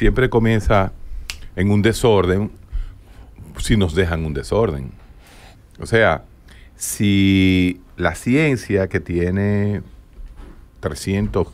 siempre comienza en un desorden si nos dejan un desorden. O sea, si la ciencia que tiene 300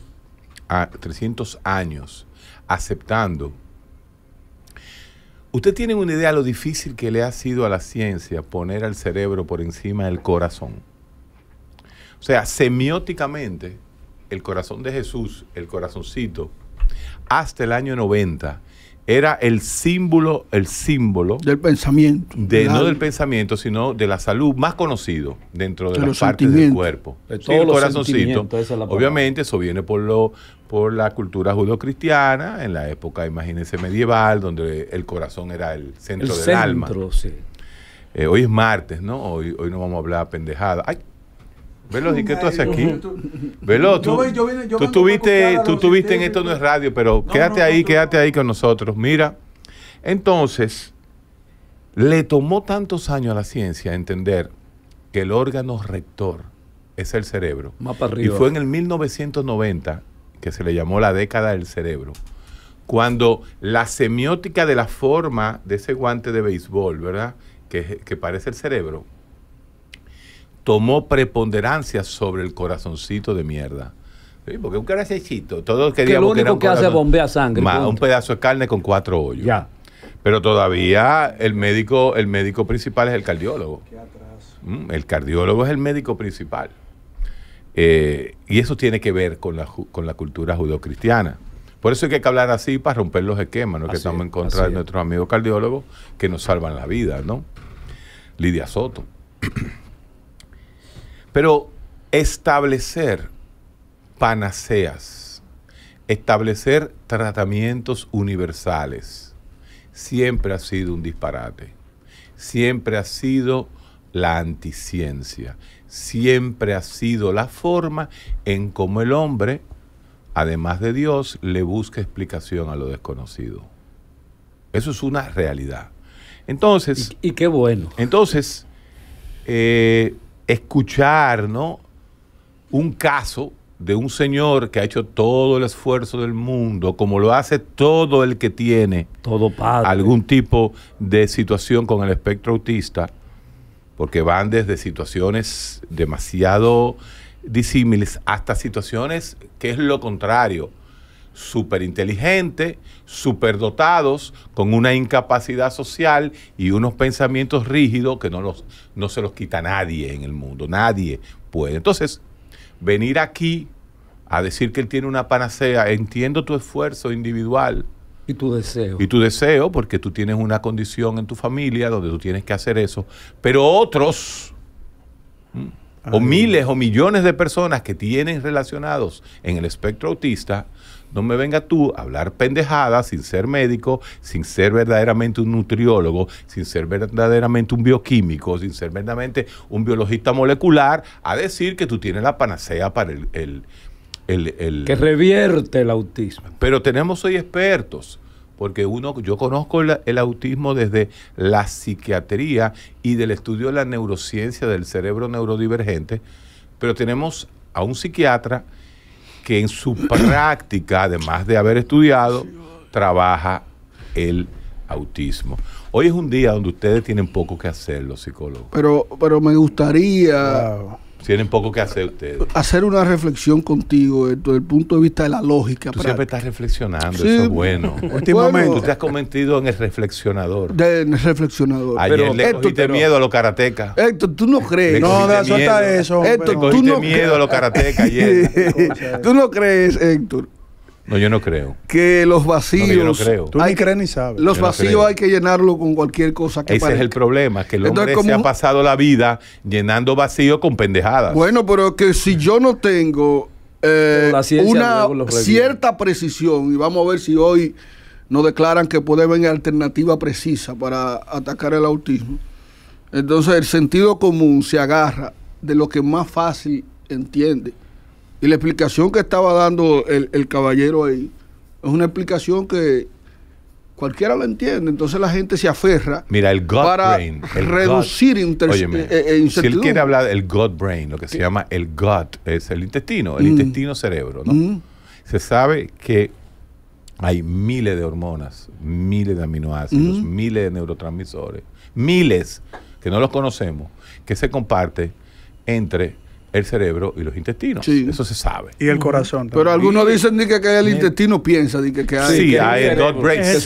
años aceptando, ¿usted tiene una idea de lo difícil que le ha sido a la ciencia poner al cerebro por encima del corazón? O sea, semióticamente, el corazón de Jesús, el corazoncito, hasta el año 90, era el símbolo del pensamiento. No del pensamiento, sino de la salud más conocido dentro de las partes del cuerpo. De todos el corazoncito, es obviamente, eso viene por la cultura judeocristiana, en la época, imagínense, medieval, donde el corazón era el centro del alma. Sí. Hoy es martes, ¿no? Hoy no vamos a hablar pendejada. ¡Ay! Velo, ¿y qué tú haces aquí? Velo, tú estuviste en Esto No Es Radio, pero quédate ahí con nosotros. Mira, entonces, le tomó tantos años a la ciencia entender que el órgano rector es el cerebro. Más para arriba. Y fue en el 1990 que se le llamó la década del cerebro, cuando la semiótica de la forma de ese guante de béisbol, ¿verdad?, que parece el cerebro, tomó preponderancia sobre el corazoncito de mierda. Sí, porque un corazoncito, todos queríamos que lo único que hace es bombear sangre. Un pedazo de carne con 4 hoyos. Ya. Pero todavía el médico principal es el cardiólogo. El cardiólogo es el médico principal. Y eso tiene que ver con la cultura judeocristiana. Por eso hay que hablar así para romper los esquemas, ¿no? Que estamos en contra de nuestros amigos cardiólogos que nos salvan la vida, ¿no? Lidia Soto. Pero establecer panaceas, establecer tratamientos universales, siempre ha sido un disparate. Siempre ha sido la anticiencia. Siempre ha sido la forma en cómo el hombre, además de Dios, le busca explicación a lo desconocido. Eso es una realidad. Entonces... Y qué bueno. Entonces, escuchar, ¿no?, un caso de un señor que ha hecho todo el esfuerzo del mundo, como lo hace todo el que tiene algún tipo de situación con el espectro autista, porque van desde situaciones demasiado disímiles hasta situaciones que es lo contrario, súper inteligentes, súper dotados, con una incapacidad social y unos pensamientos rígidos que no se los quita nadie en el mundo, nadie puede. Entonces, venir aquí a decir que él tiene una panacea, entiendo tu esfuerzo individual. Y tu deseo. Y tu deseo, porque tú tienes una condición en tu familia donde tú tienes que hacer eso. Pero otros, o miles o millones de personas que tienen relacionados en el espectro autista, no me venga tú a hablar pendejadas sin ser médico, sin ser verdaderamente un nutriólogo, sin ser verdaderamente un bioquímico, sin ser verdaderamente un biologista molecular, a decir que tú tienes la panacea para el que revierte el autismo. Pero tenemos hoy expertos, porque yo conozco el autismo desde la psiquiatría y del estudio de la neurociencia del cerebro neurodivergente, pero tenemos a un psiquiatra que en su práctica, además de haber estudiado, trabaja el autismo. Hoy es un día donde ustedes tienen poco que hacer, los psicólogos. Pero me gustaría... Tienen poco que hacer ustedes. Hacer una reflexión contigo desde el punto de vista de la lógica. Tú siempre estás reflexionando, sí, eso es bueno. Últimamente. Tú te has convertido en el reflexionador. En el reflexionador. Ayer le cogiste miedo a los karatecas. Héctor, tú no crees. No, suelta eso. Héctor, tú no miedo a los karatecas ayer. Tú no crees, Héctor. No, yo no creo. Que los vacíos... No, yo no creo. Tú ni crees ni sabes. Los vacíos hay que llenarlo con cualquier cosa que Ese parezca. es el problema, que el hombre se ha pasado la vida llenando vacíos con pendejadas. Bueno, pero que si yo no tengo una cierta precisión, y vamos a ver si hoy nos declaran que puede haber alternativa precisa para atacar el autismo, entonces el sentido común se agarra de lo que más fácil entiende. Y la explicación que estaba dando el caballero ahí es una explicación que cualquiera lo entiende. Entonces la gente se aferra. Mira, el gut para brain, reducir incertidumbre. Si él quiere hablar del gut brain, lo que se llama el gut, es el intestino cerebro, ¿no? Se sabe que hay miles de hormonas, miles de aminoácidos, miles de neurotransmisores, miles que no los conocemos, que se comparten entre el cerebro y los intestinos. Sí. Eso se sabe. Y el corazón también. Pero algunos dicen que el intestino piensa que hay. Sí, hay gut breaks.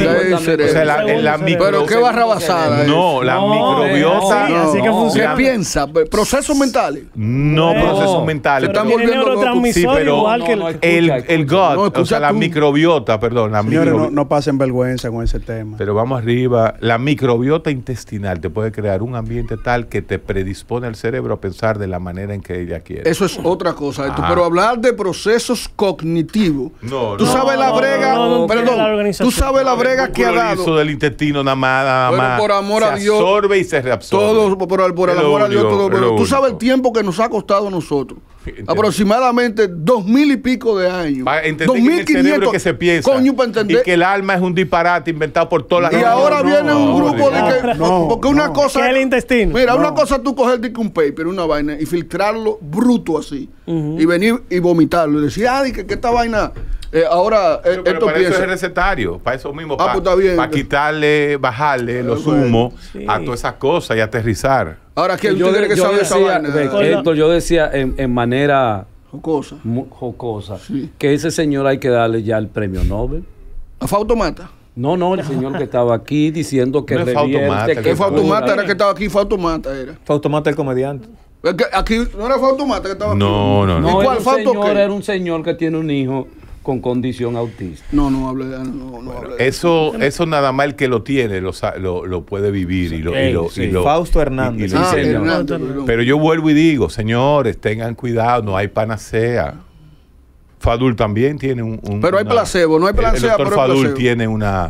Pero qué barra basada. No, la microbiota. Sí, así que funciona. ¿Qué piensa? ¿Procesos mentales? No, procesos mentales. Se están volviendo locos. Sí, pero el gut, o sea, la microbiota, perdón. Señores, no pasen vergüenza con ese tema. Pero vamos arriba. La microbiota intestinal te puede crear un ambiente tal que te predispone al cerebro a pensar de la manera en que ella quiere. Eso es otra cosa. Pero hablar de procesos cognitivos. Tú sabes la brega. Tú sabes la brega que ha dado. Eso del intestino nada más. Por amor a Dios. Se absorbe y se reabsorbe. Todo, por el amor a Dios. Todo. Pero tú sabes el tiempo que nos ha costado a nosotros. Aproximadamente 2000 y pico de años. Para entender que el cerebro que se piensa. Coño, para entender. Y que el alma es un disparate inventado por todas las. Y ahora viene un grupo de que. Porque una cosa. ¿Qué es el intestino? Mira, una cosa tú coger un paper, una vaina, y filtrarlo bruto así. Y venir y vomitarlo. Y decir, que esta vaina. Ahora, pero esto para piensa. eso es recetario, para eso mismo, pues para quitarle, bajarle los humos a todas esas cosas y aterrizar. Ahora, ¿quién tiene que saber esa vaina? Héctor, yo decía en manera jocosa, que ese señor hay que darle ya el premio Nobel. ¿A Fausto Mata? No, el señor que estaba aquí diciendo que no revierte. ¿Qué Fausto Mata era que estaba aquí? Fausto Mata era. Fausto Mata el comediante. Aquí no era Fausto Mata que estaba aquí. No. ¿Y cuál Fausto? Era un señor que tiene un hijo con condición autista. No hable de eso nada más el que lo tiene lo puede vivir. Fausto Hernández. Pero yo vuelvo y digo, señores, tengan cuidado, no hay panacea. Fadul también tiene pero hay placebo, no hay placebo. El doctor Fadul tiene una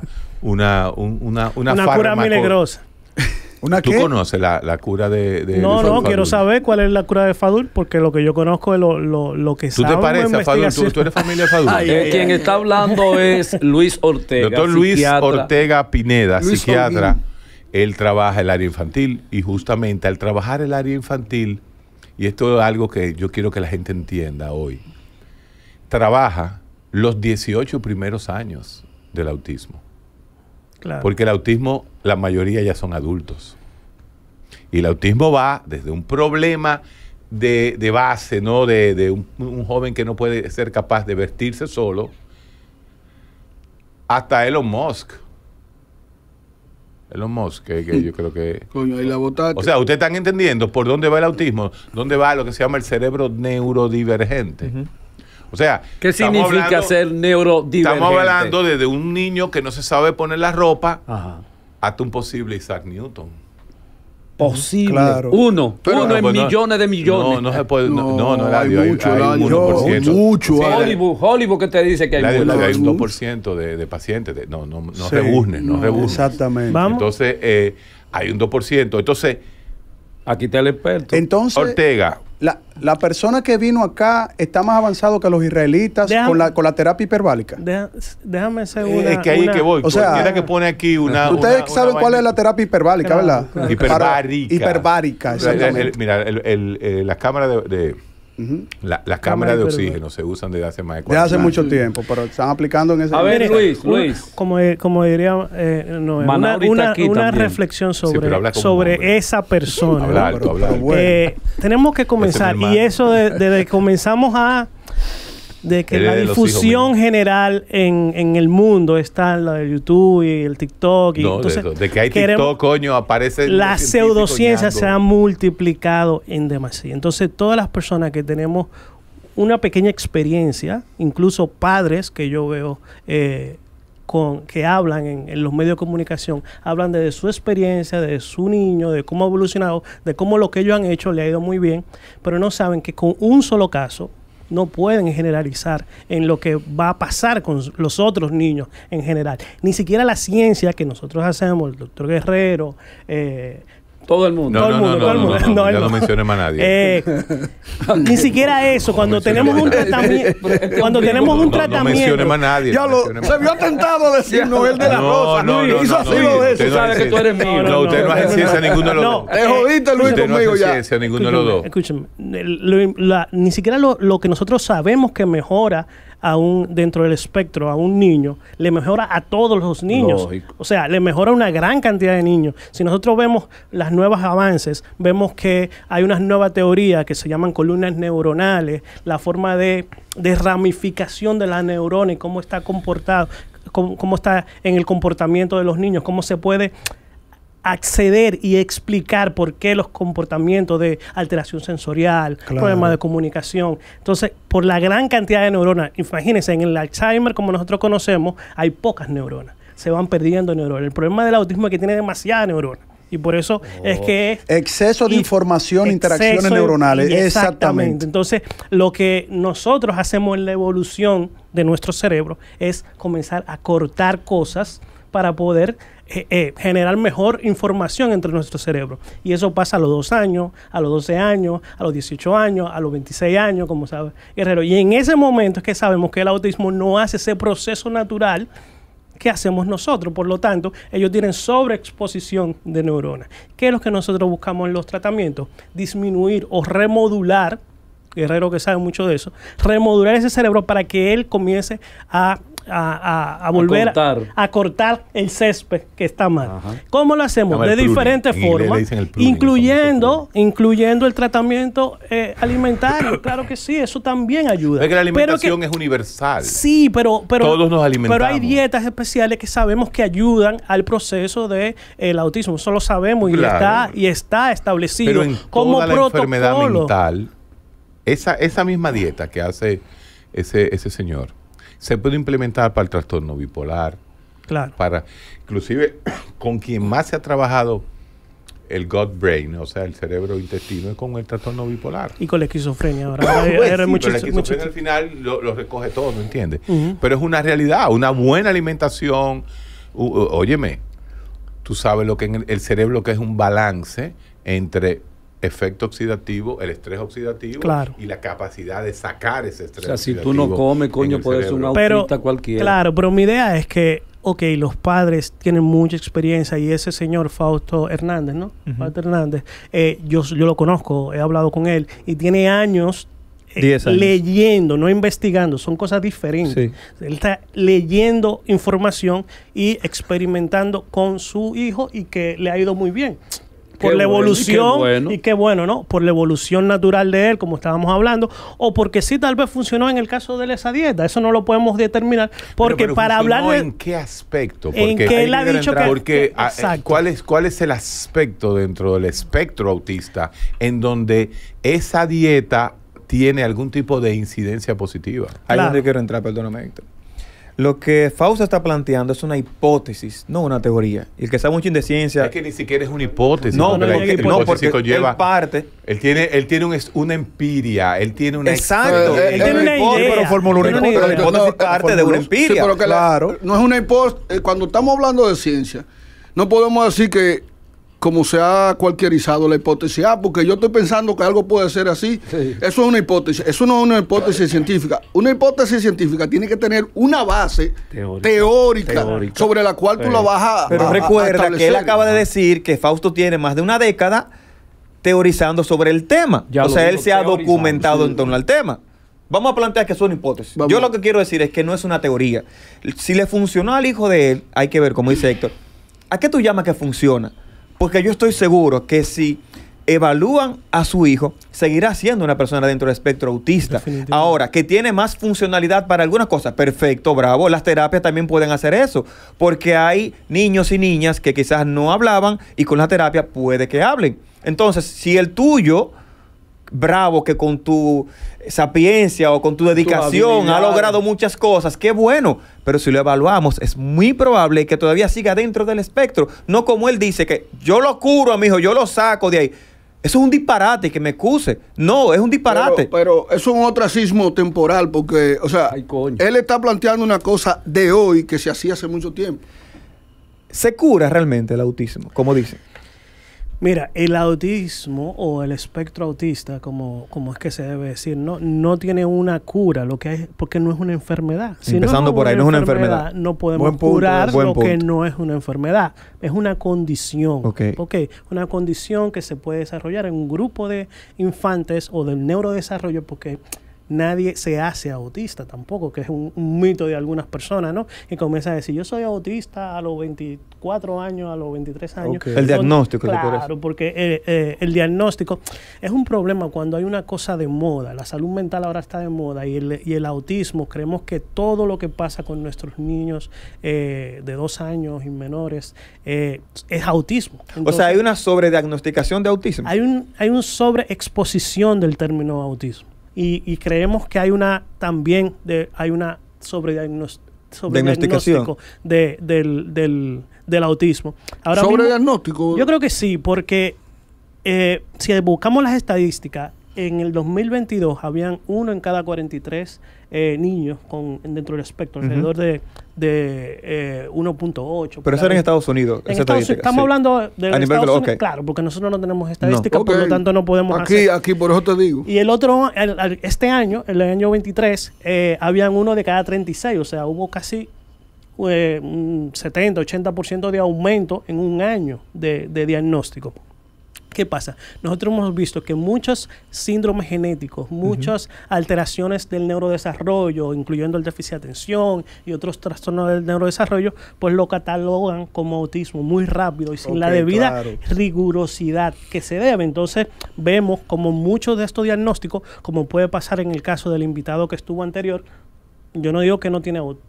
cura milagrosa. ¿Tú conoces la cura de No, quiero saber cuál es la cura de Fadul, porque lo que yo conozco es lo que sabe. ¿Tú te pareces a Fadul? ¿Tú eres familia de Fadul? Quien está hablando es Luis Ortega. Doctor Luis Ortega Pineda, psiquiatra. Él trabaja el área infantil y justamente al trabajar el área infantil, y esto es algo que yo quiero que la gente entienda hoy, trabaja los 18 primeros años del autismo. Claro. Porque el autismo, la mayoría ya son adultos. Y el autismo va desde un problema de base, ¿no? De un joven que no puede ser capaz de vestirse solo, hasta Elon Musk. Que yo creo que... Coño, ahí la botaste. O sea, ustedes están entendiendo por dónde va el autismo, dónde va lo que se llama el cerebro neurodivergente. O sea, ¿qué significa ser neurodivergente? Estamos hablando desde un niño que no se sabe poner la ropa hasta un posible Isaac Newton. Posible. Claro. Uno en millones de millones. No se puede. No, hay mucho. Hay 1%. Mucho. Hollywood que te dice que hay un 2% de pacientes. No rebuznes. Exactamente. Entonces, hay un 2%. Entonces, aquí está el experto. Entonces, Ortega. La persona que vino acá está más avanzado que los israelitas con la terapia hiperbárica. Déjame hacer una... Es que ahí que voy. O sea, mira que pone aquí una... Ustedes saben cuál es la terapia hiperbálica, ¿verdad? Claro. Hiperbárica, exactamente. Mira, las cámaras las cámaras de oxígeno se usan desde hace más de 40 años. Desde hace mucho tiempo, pero están aplicando en ese... A ver, Luis. Como diría una reflexión sobre esa persona. Habla alto. Tenemos que comenzar, y eso desde que comenzamos de que la difusión general en el mundo está la de YouTube y el TikTok. Y entonces, de que hay TikTok, coño, aparece... Las pseudociencias se han multiplicado en demasía. Entonces, todas las personas que tenemos una pequeña experiencia, incluso padres que yo veo que hablan en los medios de comunicación, hablan de su experiencia, de su niño, de cómo ha evolucionado, de cómo lo que ellos han hecho le ha ido muy bien, pero no saben que con un solo caso no pueden generalizar en lo que va a pasar con los otros niños en general. Ni siquiera la ciencia que nosotros hacemos, el doctor Guerrero, todo el mundo. No menciones más a nadie. Ni siquiera eso. Cuando tenemos un tratamiento... No menciones más a nadie. Se vio tentado a decir Noel de la Rosa. Hizo así lo de eso. Tú sabes que tú eres mío. No, usted no hace ciencia ninguno de los dos. Te jodiste, Luis, conmigo ya. Usted no hace ciencia ninguno de los dos. Escúchame. Ni siquiera lo que nosotros sabemos que mejora dentro del espectro a un niño, le mejora a todos los niños. Lógico. O sea, le mejora a una gran cantidad de niños. Si nosotros vemos los nuevos avances, vemos que hay unas nuevas teorías que se llaman columnas neuronales, la forma de ramificación de la neurona y cómo está comportado, cómo está en el comportamiento de los niños, cómo se puede acceder y explicar por qué los comportamientos de alteración sensorial, problemas de comunicación. Entonces, por la gran cantidad de neuronas, imagínense, en el Alzheimer, como nosotros conocemos, hay pocas neuronas. Se van perdiendo neuronas. El problema del autismo es que tiene demasiadas neuronas. Y por eso es que... Exceso de información, interacciones neuronales. Exactamente. Entonces, lo que nosotros hacemos en la evolución de nuestro cerebro es comenzar a cortar cosas para poder generar mejor información entre nuestro cerebro. Y eso pasa a los 2 años, a los 12 años, a los 18 años, a los 26 años, como sabe Guerrero. Y en ese momento es que sabemos que el autismo no hace ese proceso natural que hacemos nosotros. Por lo tanto, ellos tienen sobreexposición de neuronas. ¿Qué es lo que nosotros buscamos en los tratamientos? Disminuir o remodular, Guerrero que sabe mucho de eso, remodular ese cerebro para que él comience a volver a cortar el césped que está mal. Ajá. ¿Cómo lo hacemos? De diferentes formas, incluyendo el tratamiento alimentario. Claro que sí, eso también ayuda. Es que la alimentación es universal. Sí, pero todos nos alimentamos. Pero hay dietas especiales que sabemos que ayudan al proceso del autismo. Eso lo sabemos y está establecido. Pero en como toda la enfermedad mental, esa misma dieta que hace ese señor se puede implementar para el trastorno bipolar. Claro. Inclusive, con quien más se ha trabajado el gut-brain, o sea, el cerebro-intestino, es con el trastorno bipolar. Y con la esquizofrenia ahora. Pero la esquizofrenia al final lo recoge todo, ¿no entiendes? Pero es una realidad, una buena alimentación. Óyeme, tú sabes lo que en el cerebro lo que es un balance entre efecto oxidativo, el estrés oxidativo y la capacidad de sacar ese estrés oxidativo. Si tú no comes, coño, puedes ser un autista cualquiera. Claro, pero mi idea es que, los padres tienen mucha experiencia y ese señor Fausto Hernández, ¿no? Fausto Hernández, yo lo conozco, he hablado con él y tiene años 10 años leyendo, no investigando, son cosas diferentes. Sí. Él está leyendo información y experimentando con su hijo y que le ha ido muy bien. Por la evolución, y qué bueno, ¿no? Por la evolución natural de él, como estábamos hablando, o porque sí tal vez funcionó en el caso de esa dieta. Eso no lo podemos determinar, porque pero para hablar de... ¿En qué aspecto? Porque en que él ha dicho que... Porque, ¿cuál es el aspecto dentro del espectro autista en donde esa dieta tiene algún tipo de incidencia positiva? Ahí es donde quiero entrar, perdóname, Héctor. Lo que Fausto está planteando es una hipótesis, no una teoría. Y el que sabe mucho de ciencia... Es que ni siquiera es una hipótesis. No, porque él parte... Él tiene una empiria, él tiene una... Exacto. Él tiene una idea. Pero formuló una hipótesis. La hipótesis parte de una empiria. Sí, pero que no es una hipótesis. Cuando estamos hablando de ciencia, no podemos decir que como se ha cualquierizado la hipótesis, porque yo estoy pensando que algo puede ser así. Sí. Eso es una hipótesis. Eso no es una hipótesis científica. Una hipótesis científica tiene que tener una base teórica. Sobre la cual tú la vas a Pero recuerda que él acaba de decir que Fausto tiene más de una década teorizando sobre el tema. O sea, él se ha documentado en torno al tema. Vamos a plantear que es una hipótesis. Yo lo que quiero decir es que no es una teoría. Si le funcionó al hijo de él, hay que ver, como dice Héctor, ¿a qué tú llamas que funciona? Porque yo estoy seguro que si evalúan a su hijo, seguirá siendo una persona dentro del espectro autista. Ahora, que tiene más funcionalidad para algunas cosas, perfecto, bravo. Las terapias también pueden hacer eso, porque hay niños y niñas que quizás no hablaban y con la terapia puede que hablen. Entonces, si el tuyo, bravo, que con tu sapiencia o con tu dedicación ha logrado muchas cosas, qué bueno, pero si lo evaluamos es muy probable que todavía siga dentro del espectro, no como él dice que yo lo curo a mi hijo, yo lo saco de ahí. Eso es un disparate, que me excuse. No, es un disparate. Pero eso es un ostracismo temporal, porque, o sea, él está planteando una cosa de hoy que se hacía hace mucho tiempo. ¿Se cura realmente el autismo, como dicen? Mira, el autismo o el espectro autista, como es que se debe decir, no tiene una cura, lo que es, porque no es una enfermedad. Si empezando por ahí, no es una enfermedad. No podemos curar lo que no es una enfermedad. Es una condición. Okay. Una condición que se puede desarrollar en un grupo de infantes o del neurodesarrollo, porque nadie se hace autista tampoco, que es un mito de algunas personas, ¿no? Que comienzan a decir, yo soy autista a los 24 años, a los 23 años. Okay. El diagnóstico. Claro, porque el diagnóstico es un problema cuando hay una cosa de moda. La salud mental ahora está de moda y el autismo, creemos que todo lo que pasa con nuestros niños de 2 años y menores es autismo. Entonces, o sea, hay una sobrediagnosticación de autismo. Hay un sobreexposición del término autismo. Y creemos que hay una sobrediagnóstico del autismo. Ahora ¿Sobrediagnóstico? Mismo, yo creo que sí, porque si buscamos las estadísticas, en el 2022 habían 1 en cada 43 niños dentro del espectro, alrededor de 1.8. Pero eso era en Estados Unidos. Estamos hablando de Estados Unidos, claro, porque nosotros no tenemos estadísticas, por lo tanto no podemos Aquí por eso te digo. Y el otro, este año, el año 23, habían 1 de cada 36, o sea, hubo casi un 70-80% de aumento en un año de diagnóstico. ¿Qué pasa? Nosotros hemos visto que muchos síndromes genéticos, muchas alteraciones del neurodesarrollo, incluyendo el déficit de atención y otros trastornos del neurodesarrollo, pues lo catalogan como autismo muy rápido y sin la debida rigurosidad que se debe. Entonces vemos como muchos de estos diagnósticos, como puede pasar en el caso del invitado que estuvo anterior, yo no digo que no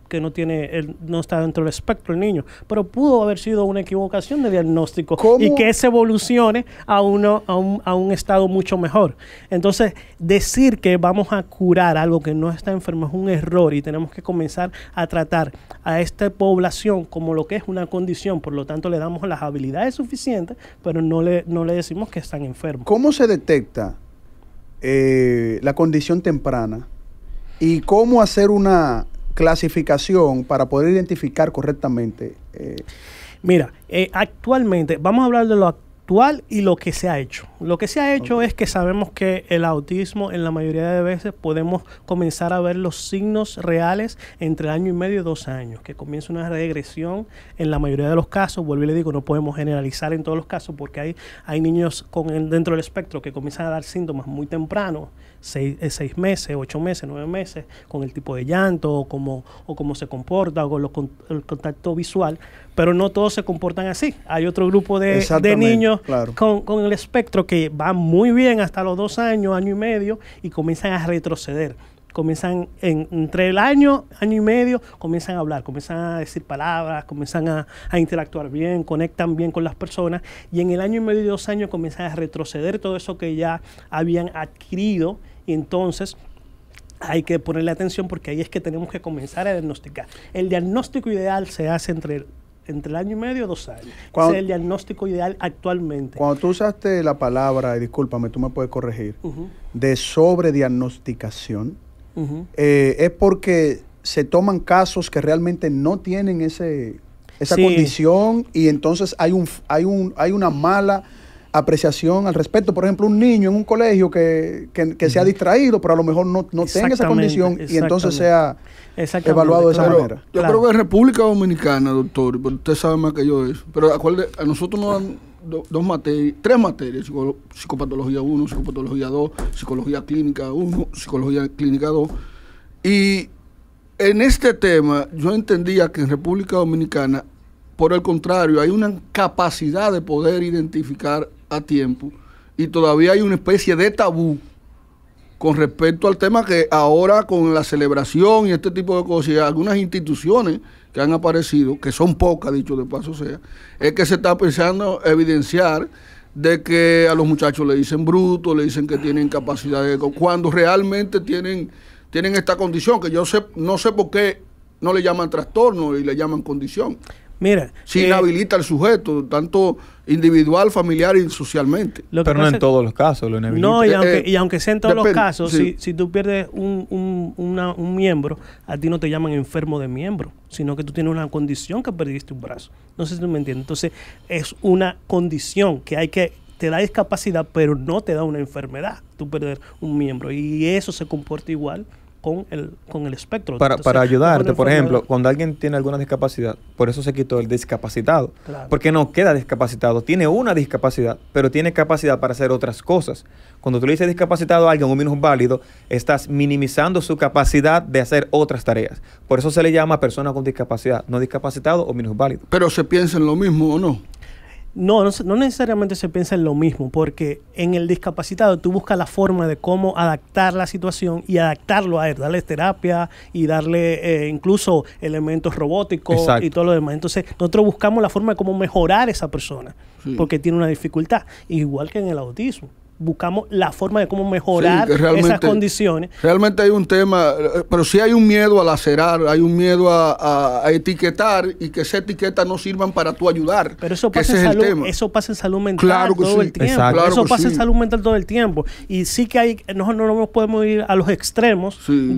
está dentro del espectro el niño, pero pudo haber sido una equivocación de diagnóstico y que se evolucione a un estado mucho mejor. Entonces, decir que vamos a curar algo que no está enfermo es un error y tenemos que comenzar a tratar a esta población como lo que es una condición. Por lo tanto, le damos las habilidades suficientes, pero no le decimos que están enfermos. ¿Cómo se detecta la condición temprana? ¿Y cómo hacer una clasificación para poder identificar correctamente? Mira, actualmente, vamos a hablar de lo actual y lo que se ha hecho. Lo que se ha hecho es que sabemos que el autismo, en la mayoría de veces, podemos comenzar a ver los signos reales entre el 1 año y medio y 2 años, que comienza una regresión en la mayoría de los casos. Vuelvo y le digo, no podemos generalizar en todos los casos porque hay niños dentro del espectro que comienzan a dar síntomas muy tempranos, 6 meses, 8 meses, 9 meses, con el tipo de llanto o cómo se comporta o con el contacto visual, pero no todos se comportan así. Hay otro grupo de niños con el espectro que van muy bien hasta los 2 años, 1 año y medio, y comienzan a retroceder. Comienzan entre el año y medio, comienzan a hablar, comienzan a decir palabras, comienzan a interactuar bien, conectan bien con las personas, y en el 1 año y medio y 2 años comienzan a retroceder todo eso que ya habían adquirido, y entonces hay que ponerle atención porque ahí es que tenemos que comenzar a diagnosticar. El diagnóstico ideal se hace entre el 1 año y medio y 2 años. Ese es el diagnóstico ideal actualmente. Cuando tú usaste la palabra, y discúlpame, tú me puedes corregir, de sobrediagnosticación, es porque se toman casos que realmente no tienen esa condición y entonces hay una mala apreciación al respecto. Por ejemplo, un niño en un colegio que se ha distraído, pero a lo mejor no tenga esa condición y entonces sea evaluado de esa manera. Yo creo que en República Dominicana, doctor, usted sabe más que yo eso, pero a nosotros nos dan 3 materias, psicopatología 1, psicopatología 2, psicología clínica 1, psicología clínica 2. Y en este tema yo entendía que en República Dominicana, por el contrario, hay una capacidad de poder identificar a tiempo y todavía hay una especie de tabú con respecto al tema que ahora con la celebración y este tipo de cosas y algunas instituciones que han aparecido, que son pocas, dicho de paso sea, es que se está pensando evidenciar de que a los muchachos le dicen brutos, le dicen que tienen capacidad de... cuando realmente tienen esta condición, que yo no sé por qué no le llaman trastorno y le llaman condición. Mira, si inhabilita al sujeto, tanto individual, familiar y socialmente. Pero no en todos los casos lo inhabilita. No, y aunque sea en todos los casos, sí. si tú pierdes un miembro, a ti no te llaman enfermo de miembro, sino que tú tienes una condición que perdiste un brazo. No sé si tú me entiendes. Entonces, es una condición que te da discapacidad, pero no te da una enfermedad, tú perder un miembro. Y eso se comporta igual con el espectro. Para ayudarte, por ejemplo, cuando alguien tiene alguna discapacidad, por eso se quitó el discapacitado. Claro. Porque no queda discapacitado. Tiene una discapacidad, pero tiene capacidad para hacer otras cosas. Cuando tú le dices discapacitado a alguien, un minusválido, estás minimizando su capacidad de hacer otras tareas. Por eso se le llama persona con discapacidad, no discapacitado o minusválido. Pero se piensa en lo mismo, ¿o no? No necesariamente se piensa en lo mismo, porque en el discapacitado tú buscas la forma de cómo adaptar la situación y adaptarlo a él, darle terapia y darle incluso elementos robóticos. Exacto. Y todo lo demás. Entonces nosotros buscamos la forma de cómo mejorar a esa persona, porque tiene una dificultad, igual que en el autismo. Buscamos la forma de cómo mejorar esas condiciones. Realmente hay un tema, pero sí hay un miedo a lacerar, hay un miedo a etiquetar y que esas etiquetas no sirvan para tú ayudar. Pero eso pasa, eso pasa en salud mental todo el tiempo. Claro eso pasa en salud mental todo el tiempo. Y sí que no nos podemos ir a los extremos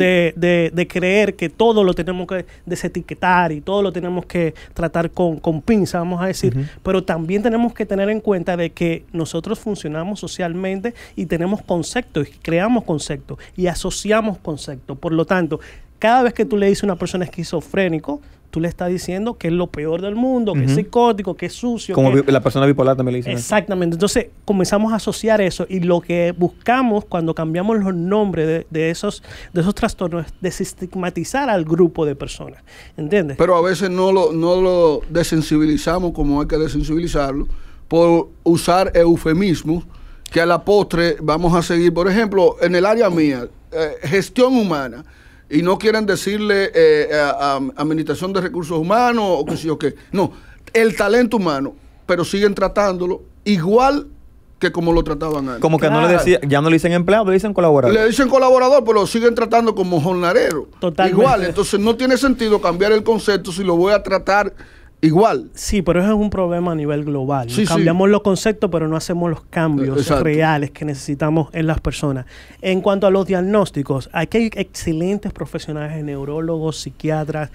de creer que todo lo tenemos que desetiquetar y todo lo tenemos que tratar con pinza, vamos a decir. Pero también tenemos que tener en cuenta de que nosotros funcionamos socialmente y tenemos conceptos, y creamos conceptos y asociamos conceptos. Por lo tanto, cada vez que tú le dices a una persona esquizofrénico, tú le estás diciendo que es lo peor del mundo, que es psicótico, que es sucio. Como la persona bipolar también le dicen. Exactamente. Entonces comenzamos a asociar eso y lo que buscamos cuando cambiamos los nombres de esos trastornos es desestigmatizar al grupo de personas. ¿Entiendes? Pero a veces no lo desensibilizamos como hay que desensibilizarlo por usar eufemismos que a la postre vamos a seguir. Por ejemplo, en el área mía, gestión humana, y no quieren decirle administración de recursos humanos o qué sé yo qué. No, el talento humano, pero siguen tratándolo igual que como lo trataban antes. Como que ya no le dicen empleado, le dicen colaborador. Le dicen colaborador, pero lo siguen tratando como jornalero. Totalmente. Igual, entonces no tiene sentido cambiar el concepto si lo voy a tratar igual. Sí, pero eso es un problema a nivel global. Cambiamos los conceptos, pero no hacemos los cambios reales que necesitamos en las personas. En cuanto a los diagnósticos, aquí hay excelentes profesionales, neurólogos, psiquiatras,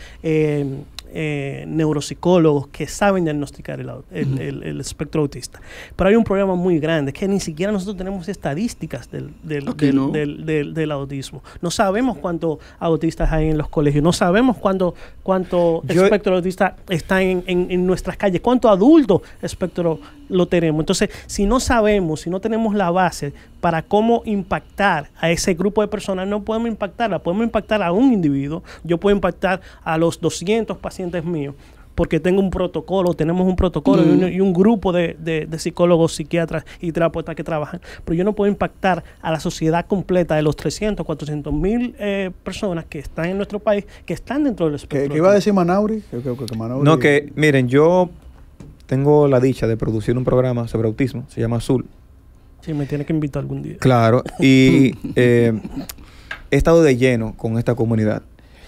neuropsicólogos que saben diagnosticar el espectro autista. Pero hay un problema muy grande, que ni siquiera nosotros tenemos estadísticas del autismo. No sabemos cuántos autistas hay en los colegios, no sabemos cuánto espectro autista está en nuestras calles, cuánto adultos espectro lo tenemos. Entonces, si no sabemos, si no tenemos la base para cómo impactar a ese grupo de personas, no podemos impactarla. Podemos impactar a un individuo. Yo puedo impactar a los 200 pacientes míos porque tenemos un protocolo y un grupo de psicólogos, psiquiatras y terapeutas que trabajan. Pero yo no puedo impactar a la sociedad completa de los 300, 400 mil personas que están en nuestro país, que están dentro del espectro. ¿Qué iba a decir Manauri? No, que miren, yo tengo la dicha de producir un programa sobre autismo, se llama Azul. Sí, me tiene que invitar algún día. Claro, y he estado de lleno con esta comunidad.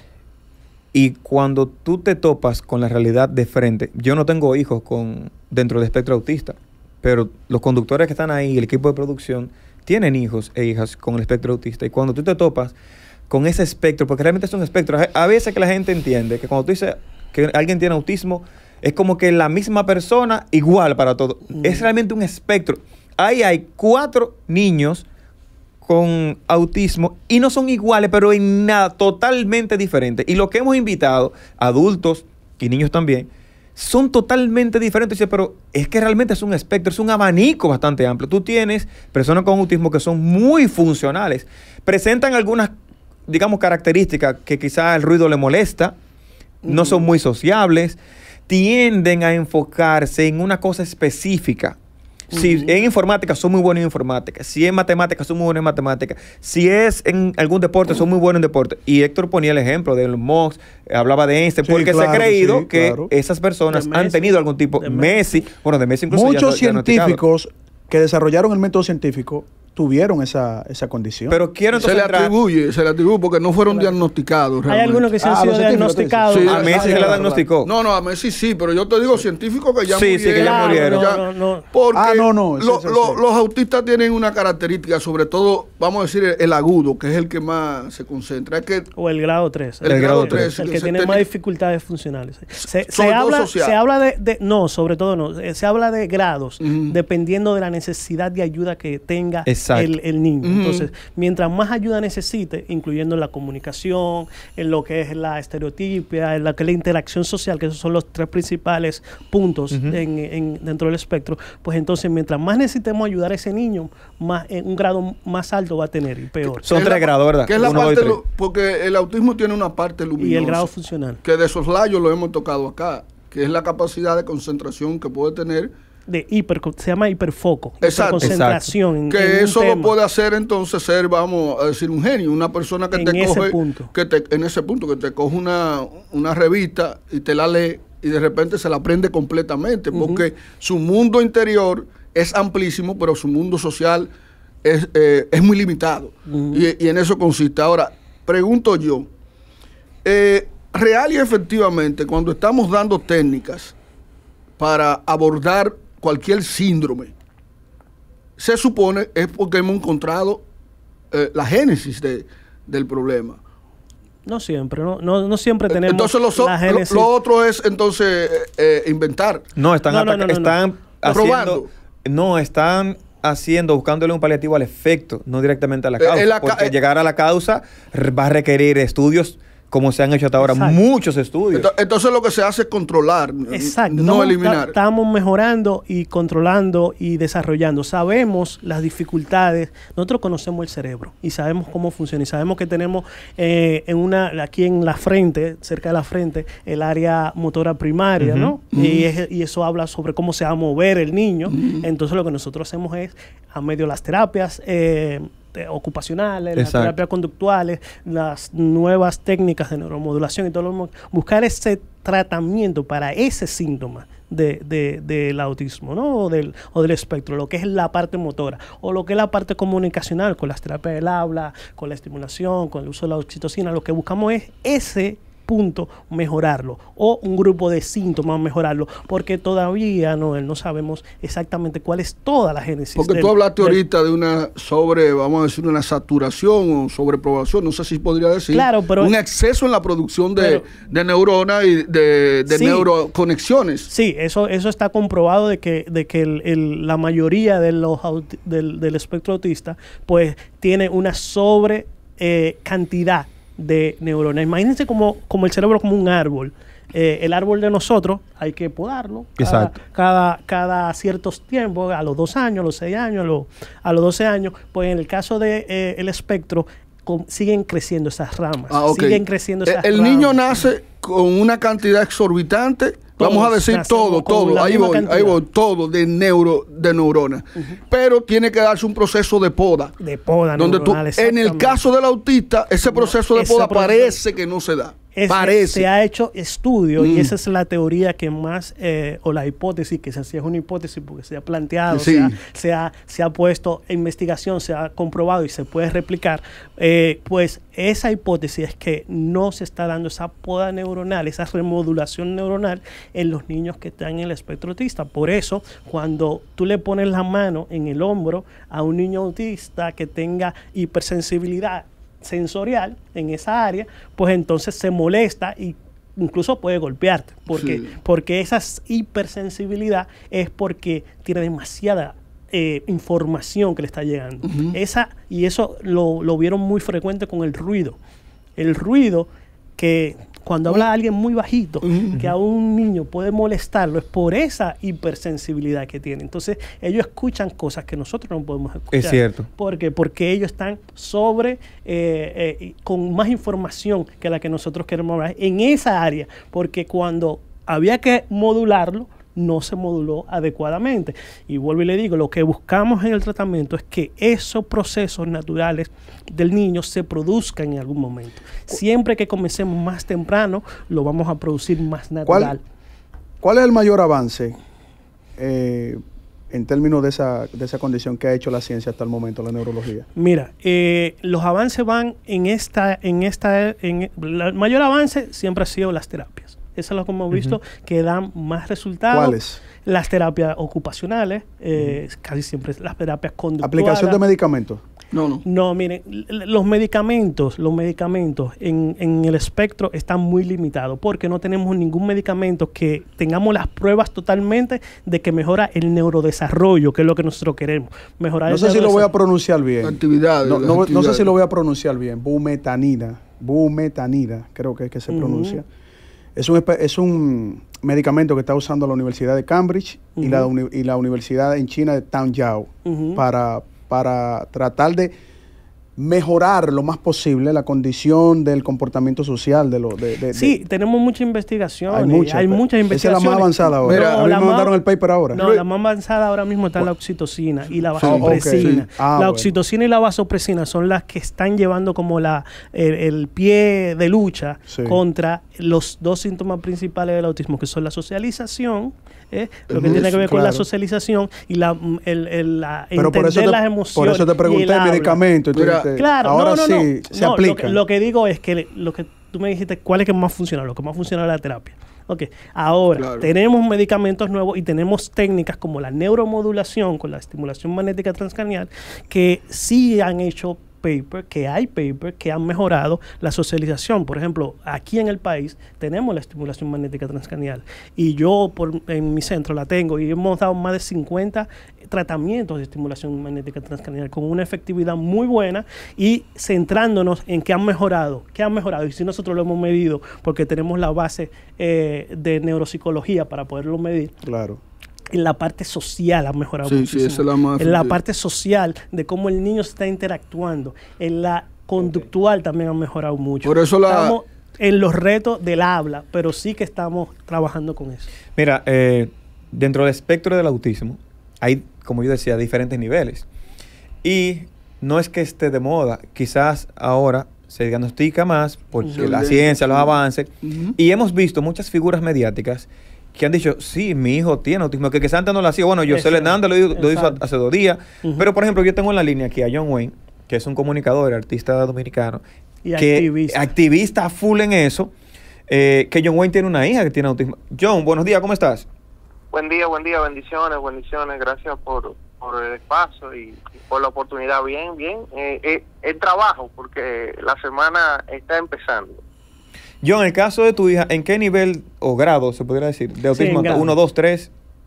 Y cuando tú te topas con la realidad de frente, yo no tengo hijos dentro del espectro autista, pero los conductores que están ahí, el equipo de producción, tienen hijos e hijas con el espectro autista. Y cuando tú te topas con ese espectro, porque realmente es un espectro, a veces que la gente entiende que cuando tú dices que alguien tiene autismo, es como que la misma persona igual para todo. Es realmente un espectro. Ahí hay 4 niños con autismo y no son iguales, pero en nada, totalmente diferentes. Y lo que hemos invitado, adultos y niños también, son totalmente diferentes. Dice, pero es que realmente es un espectro, es un abanico bastante amplio. Tú tienes personas con autismo que son muy funcionales, presentan algunas, digamos, características que quizás el ruido le molesta, no son muy sociables, tienden a enfocarse en una cosa específica. Si en informática, son muy buenos en informática. Si en matemáticas, son muy buenos en matemáticas. Si es en algún deporte, son muy buenos en deporte. Y Héctor ponía el ejemplo de Mox, hablaba de Einstein, porque se ha creído que esas personas han tenido algún tipo de Messi. Bueno, de Messi incluso. Muchos científicos que desarrollaron el método científico tuvieron esa condición. Pero quiero se le atribuye porque no fueron diagnosticados. Hay algunos que se han sido diagnosticados. Sí, a Messi se la diagnosticó. No, a Messi sí, pero yo te digo científicos que ya murieron. Sí, que ya murieron. Porque los autistas tienen una característica, sobre todo vamos a decir, el agudo, que es el que más se concentra. O el grado 3. El grado 3. El que tiene más dificultades funcionales. Se habla de... No, sobre todo no. Se habla de grados, dependiendo de la necesidad de ayuda que tenga el niño. Entonces, mientras más ayuda necesite, incluyendo en la comunicación, en lo que es la estereotipia, en lo que es la interacción social, que esos son los 3 principales puntos dentro del espectro, pues entonces, mientras más necesitemos ayudar a ese niño, más en un grado más alto va a tener y peor. Son 3 grados, ¿verdad? Que es la parte porque el autismo tiene una parte luminosa. Y el grado funcional. Que de soslayo lo hemos tocado acá, que es la capacidad de concentración que puede tener. Se llama hiperfoco. Exacto. Concentración. Que eso lo puede hacer entonces ser, vamos a decir, un genio. Una persona que en ese punto, que te coge una revista y te la lee y de repente se la aprende completamente, porque su mundo interior es amplísimo, pero su mundo social es muy limitado. Y en eso consiste. Ahora, pregunto yo, real y efectivamente, cuando estamos dando técnicas para abordar cualquier síndrome, se supone es porque hemos encontrado la génesis del problema. No siempre, no siempre tenemos. Entonces lo otro es entonces inventar. No, están haciendo, buscándole un paliativo al efecto, no directamente a la causa. Porque llegar a la causa va a requerir estudios, como se han hecho hasta ahora, muchos estudios. Entonces lo que se hace es controlar, no eliminar. Estamos mejorando y controlando y desarrollando. Sabemos las dificultades. Nosotros conocemos el cerebro y sabemos cómo funciona. Y sabemos que tenemos aquí en la frente, cerca de la frente, el área motora primaria, ¿no? Y eso habla sobre cómo se va a mover el niño. Entonces lo que nosotros hacemos es, a medio de las terapias ocupacionales, las terapias conductuales, las nuevas técnicas de neuromodulación y todo buscar ese tratamiento para ese síntoma del autismo, ¿no? o del espectro, lo que es la parte motora o lo que es la parte comunicacional, con las terapias del habla, con la estimulación, con el uso de la oxitocina. Lo que buscamos es ese punto mejorarlo, o un grupo de síntomas mejorarlo, porque todavía no sabemos exactamente cuál es toda la génesis. Porque tú hablaste ahorita de una vamos a decir, una saturación o sobrepoblación, no sé si podría decir, pero un exceso en la producción de neuronas y de neuroconexiones. Sí, eso está comprobado de que la mayoría del espectro autista pues tiene una sobre cantidad de neuronas. Imagínense como el cerebro como un árbol. El árbol de nosotros hay que podarlo cada ciertos tiempos, a los 2 años, a los 6 años, a los 12 años. Pues en el caso de el espectro siguen creciendo esas ramas. Siguen creciendo esas ramas. El niño nace con una cantidad exorbitante, vamos a decir todo, ahí voy, todo de neuronas. Pero tiene que darse un proceso de poda. Donde en el caso del autista, ese proceso de poda parece que no se da. Se ha hecho estudio y esa es la teoría que más, o la hipótesis, que si es una hipótesis porque se ha planteado, se ha puesto en investigación, se ha comprobado y se puede replicar, pues esa hipótesis es que no se está dando esa poda neuronal, esa remodulación neuronal en los niños que están en el espectro autista. Por eso, cuando tú le pones la mano en el hombro a un niño autista que tenga hipersensibilidad sensorial en esa área, pues entonces se molesta y incluso puede golpearte, porque esa hipersensibilidad es porque tiene demasiada información que le está llegando. Y eso lo vieron muy frecuente con el ruido. El ruido que cuando habla alguien muy bajito, que a un niño puede molestarlo, es por esa hipersensibilidad que tiene. Entonces, ellos escuchan cosas que nosotros no podemos escuchar. Es cierto. Porque ellos están con más información que la que nosotros queremos hablar en esa área. Porque cuando había que modularlo, no se moduló adecuadamente. Y vuelvo y le digo, lo que buscamos en el tratamiento es que esos procesos naturales del niño se produzcan en algún momento. Siempre que comencemos más temprano, lo vamos a producir más natural. ¿Cuál es el mayor avance en términos de esa condición que ha hecho la ciencia hasta el momento, la neurología? Mira, los avances van el mayor avance siempre ha sido las terapias. Eso es lo que hemos visto que dan más resultados. ¿Cuáles? Las terapias ocupacionales, casi siempre las terapias conductuales. ¿Aplicación de medicamentos? No, miren, los medicamentos en el espectro están muy limitados porque no tenemos ningún medicamento que tengamos las pruebas totalmente de que mejora el neurodesarrollo, que es lo que nosotros queremos. Mejorar no sé si lo voy a pronunciar bien. Actividades. No sé si lo voy a pronunciar bien. Bumetanida, creo que es que se pronuncia. Es un medicamento que está usando la Universidad de Cambridge y la Universidad en China de Tangzhou para tratar de mejorar lo más posible la condición del comportamiento social sí, tenemos muchas investigaciones. Hay muchas investigaciones. Esa es la más avanzada ahora. Mira, a mí me mandaron el paper ahora. No, la más avanzada ahora mismo está la oxitocina y la vasopresina. La oxitocina y la vasopresina son las que están llevando como el pie de lucha contra los dos síntomas principales del autismo, que son la socialización, lo que tiene que ver con la socialización y entender las emociones. Por eso te pregunté el medicamento. Claro, ahora se aplica. Lo que digo es que lo que tú me dijiste, ¿cuál es que más funciona? Lo que más funciona es la terapia. Ahora tenemos medicamentos nuevos y tenemos técnicas como la neuromodulación con la estimulación magnética transcranial que sí han hecho papers que han mejorado la socialización. Por ejemplo, aquí en el país tenemos la estimulación magnética transcranial y yo en mi centro la tengo y hemos dado más de 50 tratamientos de estimulación magnética transcranial con una efectividad muy buena y centrándonos en qué han mejorado. Y si nosotros lo hemos medido porque tenemos la base de neuropsicología para poderlo medir. Claro. En la parte social ha mejorado muchísimo. Esa es la más en la parte social de cómo el niño se está interactuando. En la conductual también ha mejorado mucho. Por eso estamos en los retos del habla, pero sí que estamos trabajando con eso. Mira, dentro del espectro del autismo hay, como yo decía, diferentes niveles. Y no es que esté de moda. Quizás ahora se diagnostica más porque la ciencia, los avances. Y hemos visto muchas figuras mediáticas que han dicho, sí, mi hijo tiene autismo, que antes no lo hacía. Bueno, José Hernández lo hizo hace 2 días. Pero, por ejemplo, yo tengo en la línea aquí a John Wayne, que es un comunicador, artista dominicano, y activista full en eso, que John Wayne tiene una hija que tiene autismo. John, buenos días, ¿cómo estás? Buen día, bendiciones. Gracias por el espacio y por la oportunidad. Bien. El trabajo, porque la semana está empezando. John, en el caso de tu hija, ¿en qué nivel o grado se podría decir de autismo? 1, 2, 3.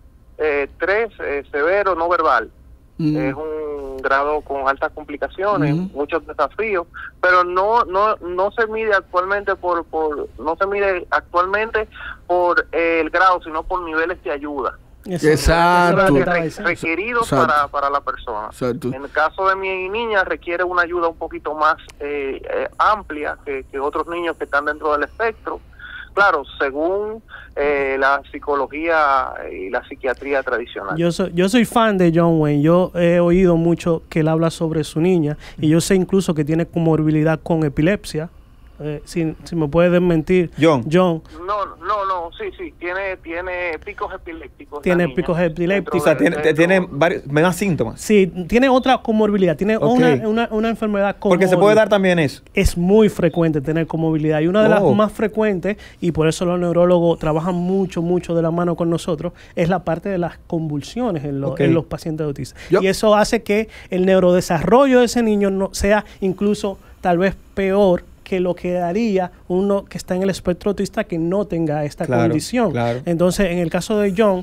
3, severo, no verbal. Es un grado con altas complicaciones, muchos desafíos, pero no se mide actualmente no se mide actualmente por el grado, sino por niveles de ayuda. Exacto. Requeridos para la persona. Exacto. En el caso de mi niña requiere una ayuda un poquito más amplia que otros niños que están dentro del espectro. Claro, según la psicología y la psiquiatría tradicional. Yo soy fan de John Wayne. Yo he oído mucho que él habla sobre su niña y yo sé incluso que tiene comorbilidad con epilepsia. Si me puedes desmentir, John. No, sí, tiene picos epilépticos. Tiene picos epilépticos. O sea, tiene varios, más síntomas. Sí, tiene otra comorbilidad, tiene una enfermedad comorbilidad. Porque se puede dar también eso. Es muy frecuente tener comorbilidad y una de las más frecuentes, y por eso los neurólogos trabajan mucho de la mano con nosotros, es la parte de las convulsiones en los pacientes autistas. Y eso hace que el neurodesarrollo de ese niño no sea incluso tal vez peor que lo que daría uno que está en el espectro autista que no tenga esta condición. Claro. Entonces, en el caso de John,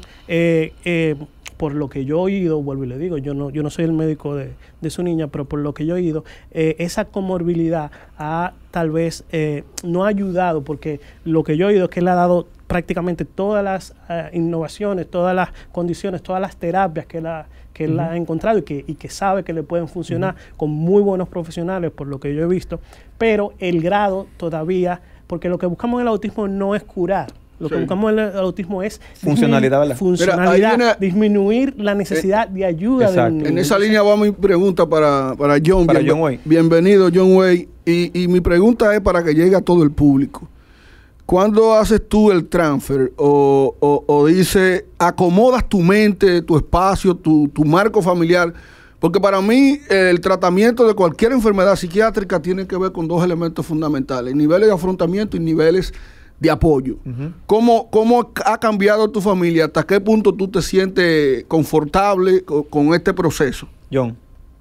por lo que yo he oído, vuelvo y le digo, yo no soy el médico de su niña, pero por lo que yo he oído, esa comorbilidad tal vez no ha ayudado, porque lo que yo he oído es que le ha dado prácticamente todas las innovaciones, todas las condiciones, todas las terapias que él ha encontrado y que sabe que le pueden funcionar con muy buenos profesionales, por lo que yo he visto, pero el grado todavía, porque lo que buscamos en el autismo no es curar. Lo que buscamos en el autismo es funcionalidad, ¿verdad? Funcionalidad, disminuir la necesidad de ayuda del niño. En esa línea va mi pregunta para John. John Wayne. Bienvenido, John Wayne. Y mi pregunta es para que llegue a todo el público. ¿Cuándo haces tú el transfer o dices, acomodas tu mente, tu espacio, tu marco familiar? Porque para mí el tratamiento de cualquier enfermedad psiquiátrica tiene que ver con 2 elementos fundamentales: niveles de afrontamiento y niveles de apoyo. ¿Cómo ha cambiado tu familia? ¿Hasta qué punto tú te sientes confortable con este proceso? John.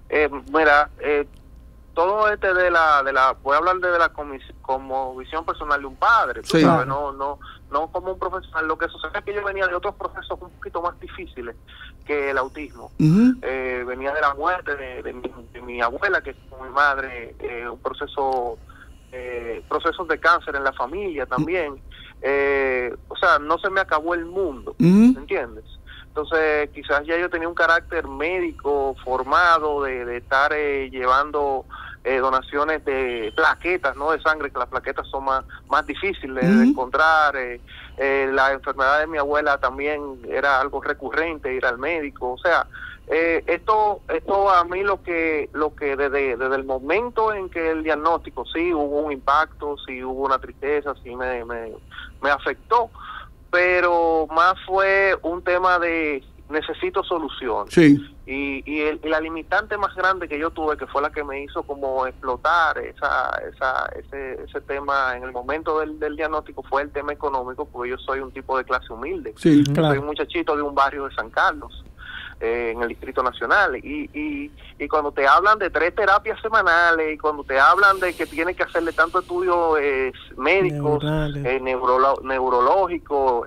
Mira, todo voy a hablar de la como visión personal de un padre, sí. ¿sabes? No como un profesional. Lo que sucede es que yo venía de otros procesos un poquito más difíciles que el autismo. Venía de la muerte de mi abuela, que es como mi madre, un procesos de cáncer en la familia también. O sea, no se me acabó el mundo, ¿entiendes? Entonces, quizás ya yo tenía un carácter médico formado de estar llevando donaciones de plaquetas, no de sangre, que las plaquetas son más difíciles de encontrar. La enfermedad de mi abuela también era algo recurrente, ir al médico. O sea, esto a mí lo que desde el momento en que el diagnóstico, sí hubo un impacto, sí hubo una tristeza, sí me afectó, pero más fue un tema de necesito solución. Sí. Y la limitante más grande que yo tuve, que fue la que me hizo como explotar ese tema en el momento del diagnóstico, fue el tema económico, porque yo soy un tipo de clase humilde. Sí, claro. Soy un muchachito de un barrio de San Carlos, en el Distrito Nacional, y cuando te hablan de 3 terapias semanales, y cuando te hablan de que tienes que hacerle tanto estudios médicos, neurológicos,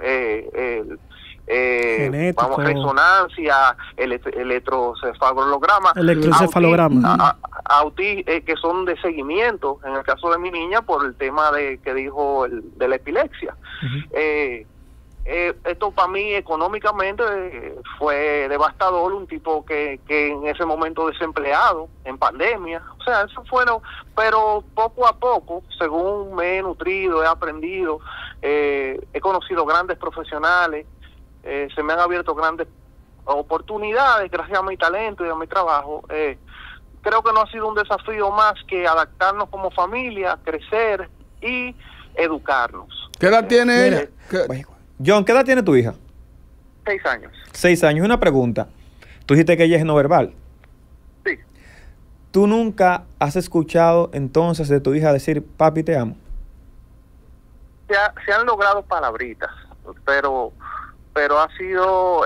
resonancia, electrocefalograma, que son de seguimiento, en el caso de mi niña, por el tema que dijo de la epilepsia. Esto para mí económicamente fue devastador, un tipo que en ese momento desempleado, en pandemia, o sea, eso pero poco a poco, según me he nutrido, he aprendido, he conocido grandes profesionales, se me han abierto grandes oportunidades gracias a mi talento y a mi trabajo. Creo que no ha sido un desafío más que adaptarnos como familia, crecer y educarnos. ¿Qué edad tiene? John, ¿qué edad tiene tu hija? 6 años. 6 años. Una pregunta. Tú dijiste que ella es no verbal. Sí. ¿Tú nunca has escuchado entonces de tu hija decir, papi, te amo? Se han logrado palabritas, pero ha sido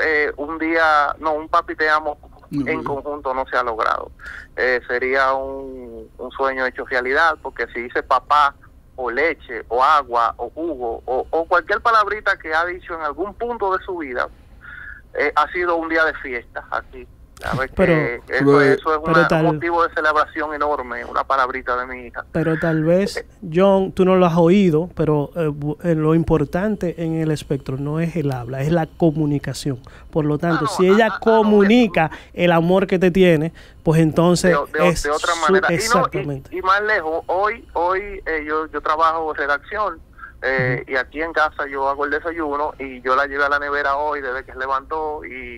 un papi te amo en conjunto no se ha logrado. Sería un sueño hecho realidad, porque si dice papá, o leche, o agua, o jugo, o cualquier palabrita que ha dicho en algún punto de su vida, ha sido un día de fiesta aquí. Eso es un motivo de celebración enorme, una palabrita de mi hija. Pero tal vez, John, tú no lo has oído, pero lo importante en el espectro no es el habla, es la comunicación. Por lo tanto, si ella comunica el amor que te tiene, pues entonces de otra manera. Exactamente. Y más lejos, hoy yo trabajo en redacción, y aquí en casa yo hago el desayuno, y yo la llevé a la nevera hoy desde que se levantó, y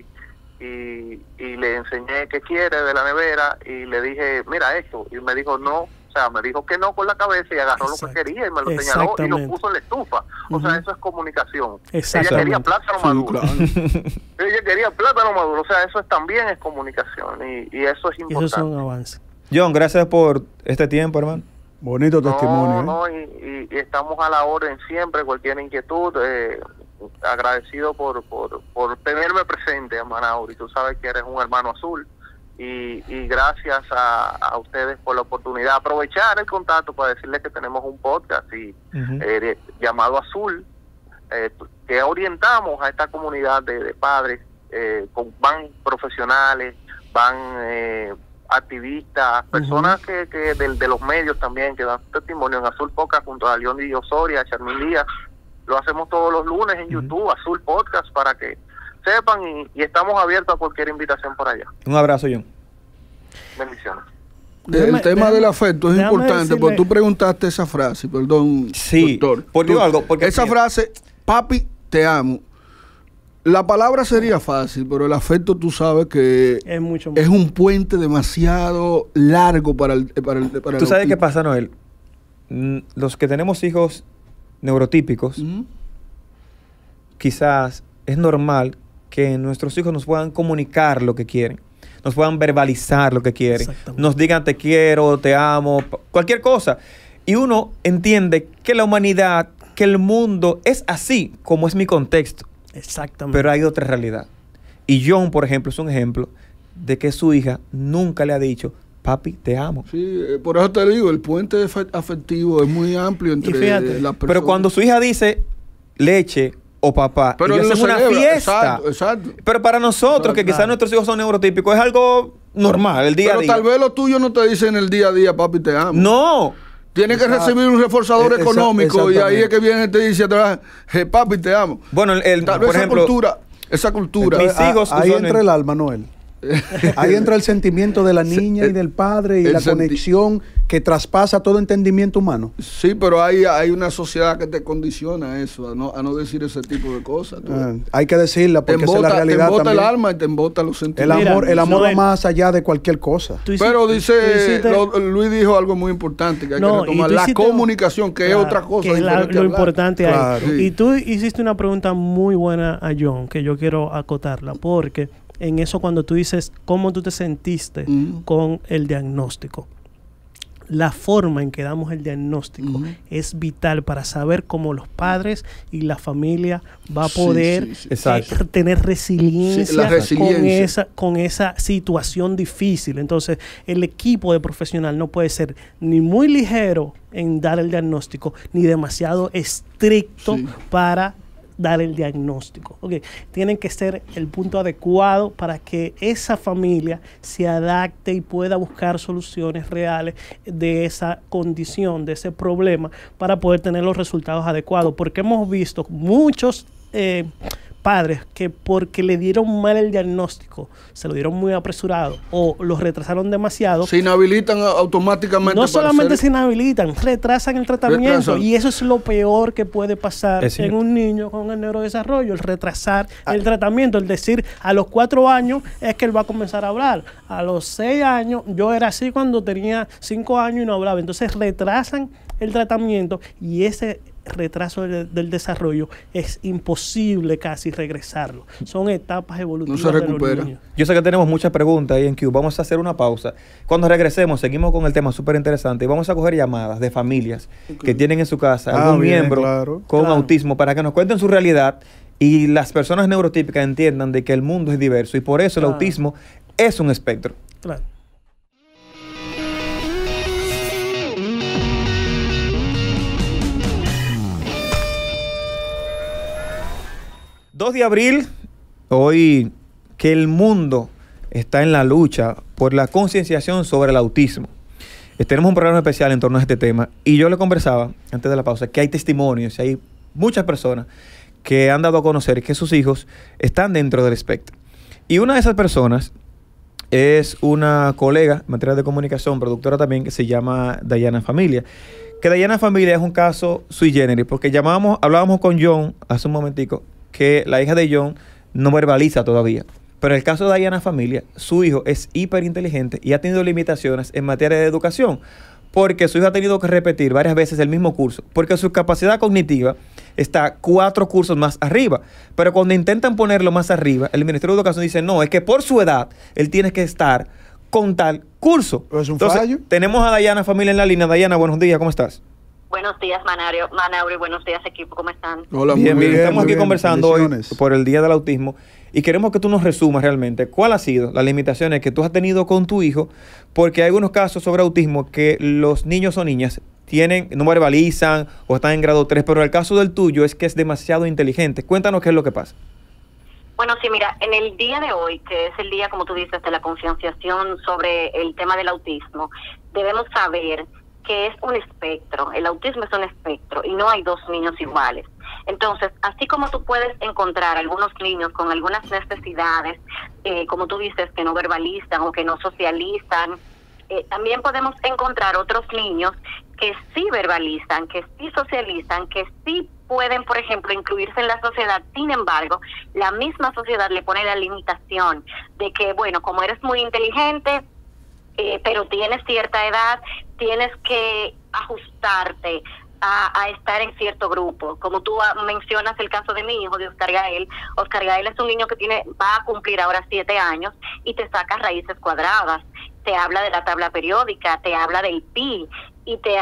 le enseñé qué quiere de la nevera, y le dije, mira esto, y me dijo no, o sea, me dijo que no con la cabeza, y agarró lo que quería y me lo señaló y lo puso en la estufa. O sea, eso es comunicación. Ella quería plátano maduro. Ella quería plátano maduro, o sea, eso también es comunicación, y eso es importante. Y eso es un avance. John, gracias por este tiempo, hermano. Bonito testimonio. Y estamos a la orden siempre, cualquier inquietud. Agradecido por tenerme presente, hermano Auri. Tú sabes que eres un hermano azul, y gracias a ustedes por la oportunidad. Aprovechar el contacto para decirles que tenemos un podcast llamado Azul, que orientamos a esta comunidad de padres, van profesionales, van activistas, personas que de los medios también, que dan testimonio en Azul Podcast junto a León Di Osoria, a Charmín Díaz. Lo hacemos todos los lunes en YouTube, Azul Podcast, para que sepan, y estamos abiertos a cualquier invitación por allá. Un abrazo, John. Bendiciones. El tema del afecto es importante, porque tú preguntaste esa frase, perdón, doctor. Porque esa frase, papi, te amo. La palabra sería fácil, pero el afecto tú sabes que es mucho más. Es un puente demasiado largo para el ¿Tú sabes qué pasa, Noel? Los que tenemos hijos neurotípicos, quizás es normal que nuestros hijos nos puedan comunicar lo que quieren, nos puedan verbalizar lo que quieren, nos digan te quiero, te amo, cualquier cosa. Y uno entiende que la humanidad, que el mundo es así como es mi contexto. Exactamente. Pero hay otra realidad. Y John, por ejemplo, es un ejemplo de que su hija nunca le ha dicho, papi, te amo. Sí, por eso te digo, el puente afectivo es muy amplio entre las personas. Pero cuando su hija dice leche o papá, pero ellos hacen una fiesta. Exacto. Pero para nosotros, que quizás nuestros hijos son neurotípicos, es algo normal, el día a día. Pero tal vez los tuyos no te dicen el día a día, papi, te amo. No. Tiene que recibir un reforzador económico y ahí es que viene y te dice atrás, papi, te amo. Bueno, por ejemplo, esa cultura. Mis hijos ahí entra el alma, Noel. Ahí entra el sentimiento de la niña y del padre y la conexión que traspasa todo entendimiento humano. Sí, pero hay una sociedad que te condiciona a eso, a no decir ese tipo de cosas. Hay que decirla porque esa es la realidad. Te embota también. El alma y te embota los sentimientos. El amor va más allá de cualquier cosa. Pero Luis dijo algo muy importante que hay que retomar, la comunicación, que es otra cosa. Que es lo importante ahí. Claro. Sí. Y tú hiciste una pregunta muy buena a John, que yo quiero acotarla, porque en eso cuando tú dices cómo tú te sentiste con el diagnóstico. La forma en que damos el diagnóstico es vital para saber cómo los padres y la familia va a poder tener resiliencia, con esa situación difícil. Entonces, el equipo de profesional no puede ser ni muy ligero en dar el diagnóstico, ni demasiado estricto para dar el diagnóstico. Tienen que ser el punto adecuado para que esa familia se adapte y pueda buscar soluciones reales de esa condición, de ese problema, para poder tener los resultados adecuados. Porque hemos visto muchos padres que porque le dieron mal el diagnóstico, se lo dieron muy apresurado o los retrasaron demasiado. Se inhabilitan automáticamente. No solamente se inhabilitan, retrasan el tratamiento. Y eso es lo peor que puede pasar en un niño con el neurodesarrollo, el retrasar el tratamiento, el decir a los 4 años es que él va a comenzar a hablar. A los 6 años, yo era así cuando tenía 5 años y no hablaba. Entonces retrasan el tratamiento y ese retraso del desarrollo es imposible casi regresarlo. Son etapas evolutivas. No se recupera. De los niños. Yo sé que tenemos muchas preguntas ahí en Q. Vamos a hacer una pausa. Cuando regresemos, seguimos con el tema súper interesante y vamos a coger llamadas de familias que tienen en su casa algún miembro con autismo para que nos cuenten su realidad y las personas neurotípicas entiendan de que el mundo es diverso y por eso el autismo es un espectro. Claro. 2 de abril, hoy que el mundo está en la lucha por la concienciación sobre el autismo. Tenemos un programa especial en torno a este tema y yo le conversaba antes de la pausa que hay testimonios, hay muchas personas que han dado a conocer que sus hijos están dentro del espectro. Y una de esas personas es una colega en materia de comunicación, productora también, que se llama Dayana Familia. Que Dayana Familia es un caso sui generis, porque hablábamos con John hace un momentico, que la hija de John no verbaliza todavía. Pero en el caso de Dayana Familia, su hijo es hiperinteligente y ha tenido limitaciones en materia de educación, porque su hijo ha tenido que repetir varias veces el mismo curso, porque su capacidad cognitiva está 4 cursos más arriba. Pero cuando intentan ponerlo más arriba, el Ministerio de Educación dice, no, es que por su edad, él tiene que estar con tal curso. ¿Es un fallo? Tenemos a Dayana Familia en la línea. Dayana, buenos días, ¿cómo estás? Buenos días, Manauri, buenos días, equipo, ¿cómo están? Hola, bien. Estamos aquí conversando hoy por el Día del Autismo y queremos que tú nos resumas realmente cuáles han sido las limitaciones que tú has tenido con tu hijo, porque hay algunos casos sobre autismo que los niños o niñas no verbalizan o están en grado 3, pero el caso del tuyo es que es demasiado inteligente. Cuéntanos qué es lo que pasa. Bueno, sí, mira, en el día de hoy, que es el día, como tú dices, de la concienciación sobre el tema del autismo, debemos saber que es un espectro, el autismo es un espectro y no hay 2 niños iguales. Entonces, así como tú puedes encontrar algunos niños con algunas necesidades, como tú dices, que no verbalizan o que no socializan, también podemos encontrar otros niños que sí verbalizan, que sí socializan, que sí pueden, por ejemplo, incluirse en la sociedad. Sin embargo, la misma sociedad le pone la limitación de que, bueno, como eres muy inteligente, pero tienes cierta edad, tienes que ajustarte a estar en cierto grupo. Como tú mencionas el caso de mi hijo, de Oscar Gael. Oscar Gael es un niño que va a cumplir ahora 7 años y te saca raíces cuadradas, te habla de la tabla periódica, te habla del pi y te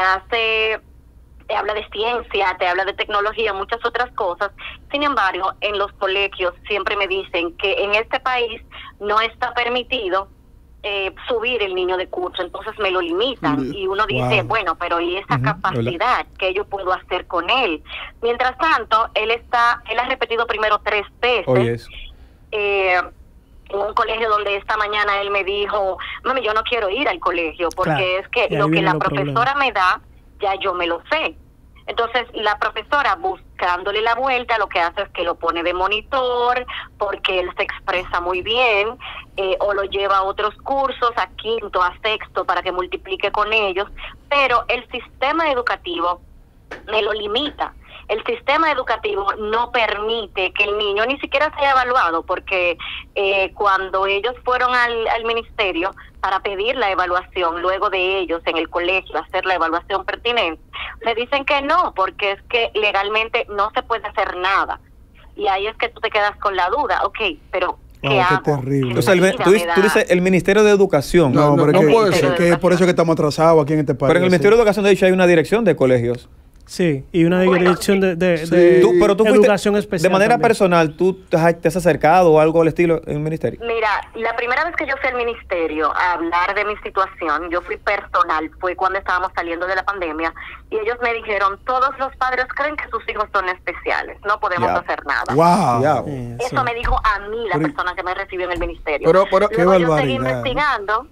habla de ciencia, te habla de tecnología, muchas otras cosas. Sin embargo, en los colegios siempre me dicen que en este país no está permitido subir el niño de curso, entonces me lo limitan y uno dice, bueno, pero ¿y esa capacidad que yo puedo hacer con él? Mientras tanto, él ha repetido primero 3 veces en un colegio donde esta mañana él me dijo, mami, yo no quiero ir al colegio porque es que lo que la profesora me da, ya yo me lo sé. Entonces, la profesora, buscándole la vuelta, lo que hace es que lo pone de monitor, porque él se expresa muy bien, o lo lleva a otros cursos, a 5º, a 6º, para que multiplique con ellos, pero el sistema educativo me lo limita. El sistema educativo no permite que el niño ni siquiera sea evaluado, porque cuando ellos fueron al ministerio para pedir la evaluación, luego de ellos en el colegio hacer la evaluación pertinente, le dicen que no, porque es que legalmente no se puede hacer nada. Y ahí es que tú te quedas con la duda, pero ¿qué hago? Qué terrible. O sea, tú dices el Ministerio de Educación. No puede ser. Que es por eso que estamos atrasados aquí en este país. Pero en el Ministerio de Educación, de hecho, hay una dirección de colegios. Sí, y una dirección de educación especial. De manera personal, ¿tú te has acercado o algo al estilo en el ministerio? Mira, la primera vez que yo fui al ministerio a hablar de mi situación, yo fui personal, fue cuando estábamos saliendo de la pandemia, y ellos me dijeron, todos los padres creen que sus hijos son especiales, no podemos hacer nada. Wow. Eso me dijo a mí la persona que me recibió en el ministerio. Pero luego yo seguí investigando,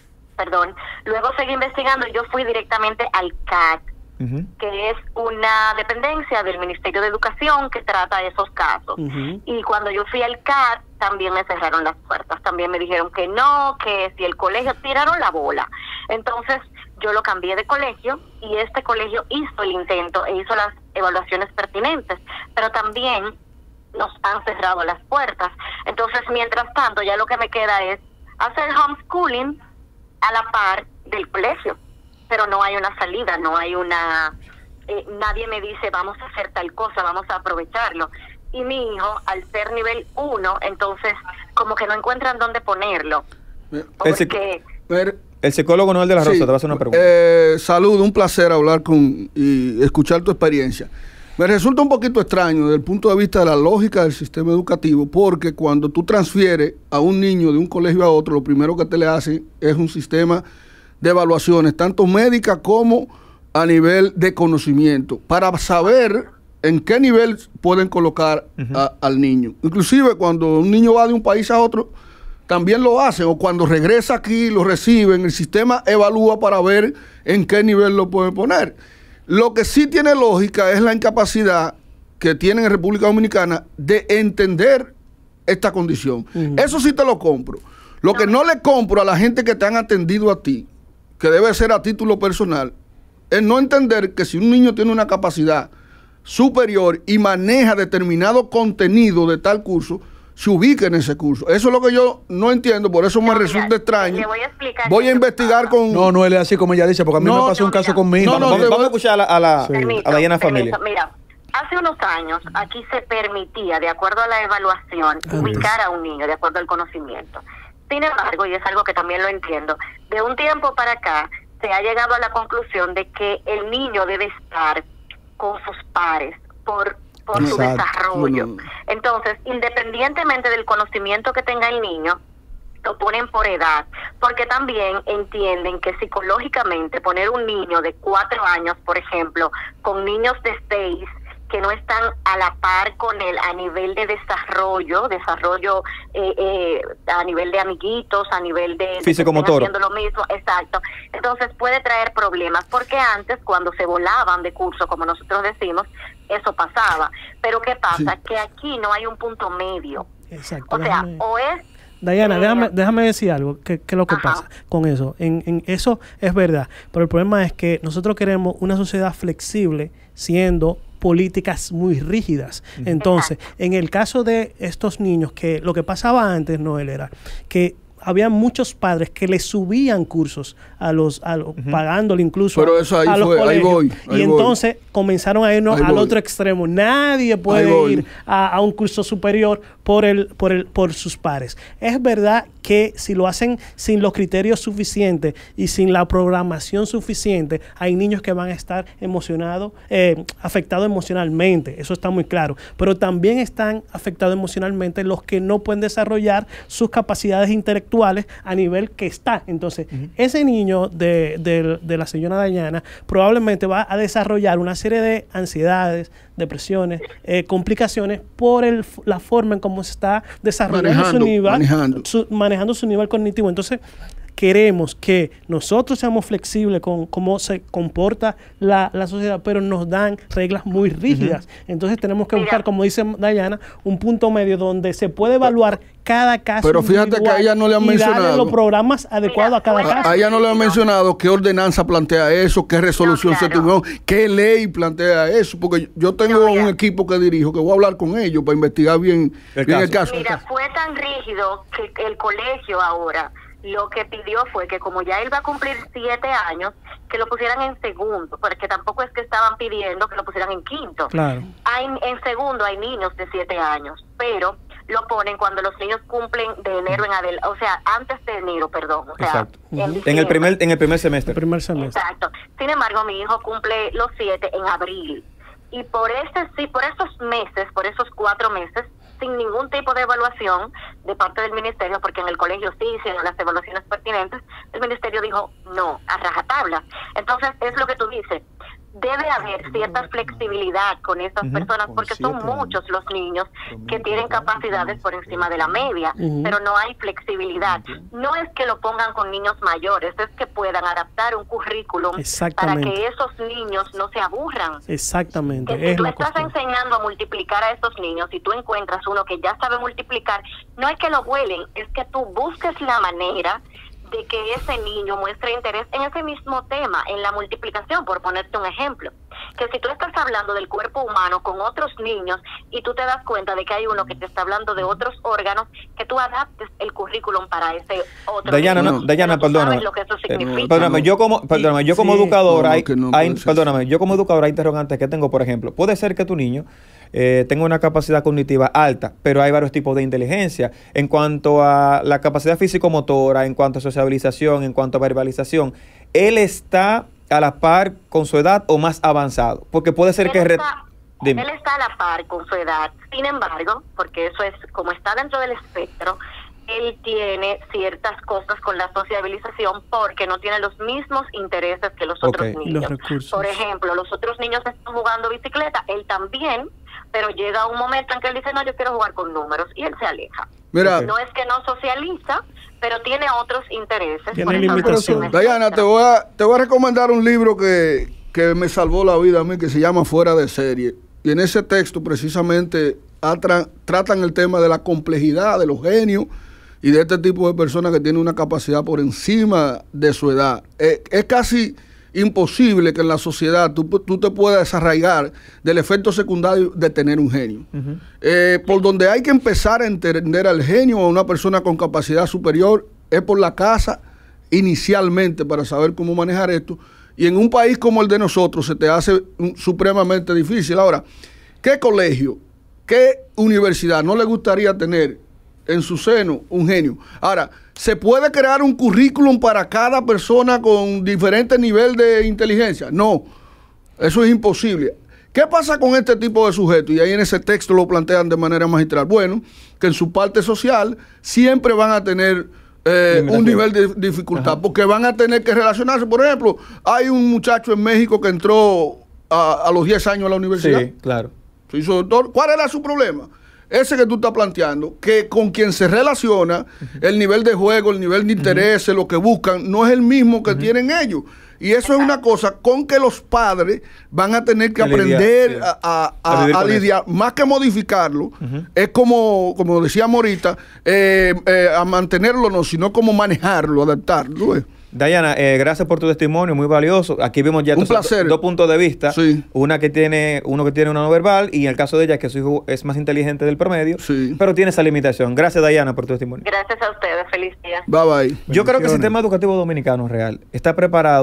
luego seguí investigando y yo fui directamente al CAT, que es una dependencia del Ministerio de Educación que trata esos casos. Y cuando yo fui al CAT, también me cerraron las puertas. También me dijeron que no, que si el colegio, tiraron la bola. Entonces, yo lo cambié de colegio y este colegio hizo el intento e hizo las evaluaciones pertinentes, pero también nos han cerrado las puertas. Entonces, mientras tanto, ya lo que me queda es hacer homeschooling a la par del colegio. Pero no hay una salida, no hay nadie me dice vamos a hacer tal cosa, vamos a aprovecharlo. Y mi hijo, al ser nivel 1, entonces como que no encuentran dónde ponerlo. El psicólogo Noel de la Rosa te va a hacer una pregunta. Saludo, un placer hablar y escuchar tu experiencia. Me resulta un poquito extraño desde el punto de vista de la lógica del sistema educativo, porque cuando tú transfieres a un niño de un colegio a otro, lo primero que te le hacen es un sistema de evaluaciones, tanto médicas como a nivel de conocimiento, para saber en qué nivel pueden colocar al niño. Inclusive cuando un niño va de un país a otro, también lo hacen, o cuando regresa aquí, lo reciben, el sistema evalúa para ver en qué nivel lo pueden poner. Lo que sí tiene lógica es la incapacidad que tienen en República Dominicana de entender esta condición. Eso sí te lo compro. Lo que no le compro a la gente que te han atendido a ti, que debe ser a título personal, es no entender que si un niño tiene una capacidad superior y maneja determinado contenido de tal curso, se ubica en ese curso. Eso es lo que yo no entiendo, por eso me resulta extraño. Le voy a explicar. Voy a investigar con... No, él es así como ella dice, porque a mí me pasó un caso conmigo. Vamos a escuchar a la llena familia. Mira, hace unos años aquí se permitía, de acuerdo a la evaluación, ubicar a un niño de acuerdo al conocimiento. Sin embargo, y es algo que también lo entiendo, de un tiempo para acá se ha llegado a la conclusión de que el niño debe estar con sus pares por su desarrollo. Entonces, independientemente del conocimiento que tenga el niño, lo ponen por edad, porque también entienden que psicológicamente poner un niño de 4 años, por ejemplo, con niños de 6, que no están a la par con él a nivel de desarrollo a nivel de amiguitos, a nivel de físico-motor, haciendo lo mismo, exacto. Entonces puede traer problemas, porque antes cuando se volaban de curso, como nosotros decimos, eso pasaba. Pero ¿qué pasa? Que aquí no hay un punto medio. Exacto. O sea, o es... Diana, déjame decir algo, que es lo que pasa con eso. En eso es verdad, pero el problema es que nosotros queremos una sociedad flexible siendo políticas muy rígidas. Entonces, en el caso de estos niños, que lo que pasaba antes, Noel, era que había muchos padres que le subían cursos pagándole incluso a los colegios. Ahí entonces comenzaron a irnos al otro extremo. Nadie puede ir a un curso superior por sus pares. Es verdad que si lo hacen sin los criterios suficientes y sin la programación suficiente, hay niños que van a estar afectados emocionalmente. Eso está muy claro. Pero también están afectados emocionalmente los que no pueden desarrollar sus capacidades intelectuales a nivel que está. Entonces, ese niño de la señora Dayana probablemente va a desarrollar una serie de ansiedades, depresiones, complicaciones por la forma en cómo se está desarrollando manejando su nivel cognitivo. Entonces, queremos que nosotros seamos flexibles con cómo se comporta la sociedad, pero nos dan reglas muy rígidas. Entonces tenemos que buscar, como dice Dayana, un punto medio donde se puede evaluar cada caso. Pero fíjate que a ella no le han mencionado los programas adecuados a cada caso. A ella no le han mencionado qué ordenanza plantea eso, qué resolución se tuvo, qué ley plantea eso, porque yo tengo un equipo que dirijo, que voy a hablar con ellos para investigar bien el caso. Mira, fue tan rígido que el colegio ahora lo que pidió fue que como ya él va a cumplir 7 años, que lo pusieran en segundo, porque tampoco es que estaban pidiendo que lo pusieran en quinto. Claro. En segundo hay niños de 7 años, pero lo ponen cuando los niños cumplen de enero en adelante, o sea, antes de enero, perdón. O sea, en el primer semestre. Exacto. Sin embargo, mi hijo cumple los 7 en abril. Y por esos meses, por esos 4 meses, sin ningún tipo de evaluación de parte del ministerio, porque en el colegio sí hicieron las evaluaciones pertinentes, el ministerio dijo no, a rajatabla. Entonces, es lo que tú dices, debe haber cierta flexibilidad con esas personas, porque son muchos los niños que tienen capacidades por encima de la media, pero no hay flexibilidad. No es que lo pongan con niños mayores, es que puedan adaptar un currículum para que esos niños no se aburran. Exactamente. Que si tú estás enseñando a multiplicar a esos niños y tú encuentras uno que ya sabe multiplicar, no es que lo vuelen, es que tú busques la manera de que ese niño muestre interés en ese mismo tema, en la multiplicación, por ponerte un ejemplo. Que si tú estás hablando del cuerpo humano con otros niños y tú te das cuenta de que hay uno que te está hablando de otros órganos, que tú adaptes el currículum para ese otro Dayana, niño. Dayana, perdóname. Lo que eso significa. Perdóname, yo como educador, yo como educador hay interrogantes que tengo, por ejemplo. Puede ser que tu niño tenga una capacidad cognitiva alta, pero hay varios tipos de inteligencia. En cuanto a la capacidad físico-motora, en cuanto a sociabilización, en cuanto a verbalización, él está a la par con su edad o más avanzado, porque puede ser que... Él está a la par con su edad, sin embargo, porque eso es, como está dentro del espectro, él tiene ciertas cosas con la sociabilización porque no tiene los mismos intereses que los otros niños. Por ejemplo, los otros niños están jugando bicicleta, él también, pero llega un momento en que él dice, no, yo quiero jugar con números, y él se aleja. Mira, no es que no socializa, pero tiene otros intereses. Tiene limitaciones. Dayana, te voy a recomendar un libro que me salvó la vida a mí, que se llama Fuera de Serie. Y en ese texto precisamente tratan el tema de la complejidad de los genios y de este tipo de personas que tienen una capacidad por encima de su edad. Es casi imposible que en la sociedad tú te puedas desarraigar del efecto secundario de tener un genio. Por donde hay que empezar a entender al genio o a una persona con capacidad superior es por la casa inicialmente, para saber cómo manejar esto. Y en un país como el de nosotros se te hace supremamente difícil. Ahora, ¿qué colegio, qué universidad no le gustaría tener en su seno un genio? Ahora, ¿se puede crear un currículum para cada persona con diferente nivel de inteligencia? No, eso es imposible. ¿Qué pasa con este tipo de sujetos? Y ahí en ese texto lo plantean de manera magistral. Bueno, que en su parte social siempre van a tener un nivel de dificultad, porque van a tener que relacionarse. Por ejemplo, hay un muchacho en México que entró a los 10 años a la universidad. Sí, claro. Se hizo doctor. ¿Cuál era su problema? Ese que tú estás planteando, que con quien se relaciona, el nivel de juego, el nivel de interés, lo que buscan, no es el mismo que tienen ellos. Y eso es una cosa con que los padres van a tener que aprender a lidiar, más que modificarlo. Es como decíamos ahorita, a mantenerlo no, sino como manejarlo, adaptarlo. Dayana, gracias por tu testimonio, muy valioso. Aquí vimos ya dos puntos de vista. Sí. Uno que tiene una no verbal, y en el caso de ella, que su hijo es más inteligente del promedio, pero tiene esa limitación. Gracias, Dayana, por tu testimonio. Gracias a ustedes, feliz día. Bye bye. Yo creo que el sistema educativo dominicano real está preparado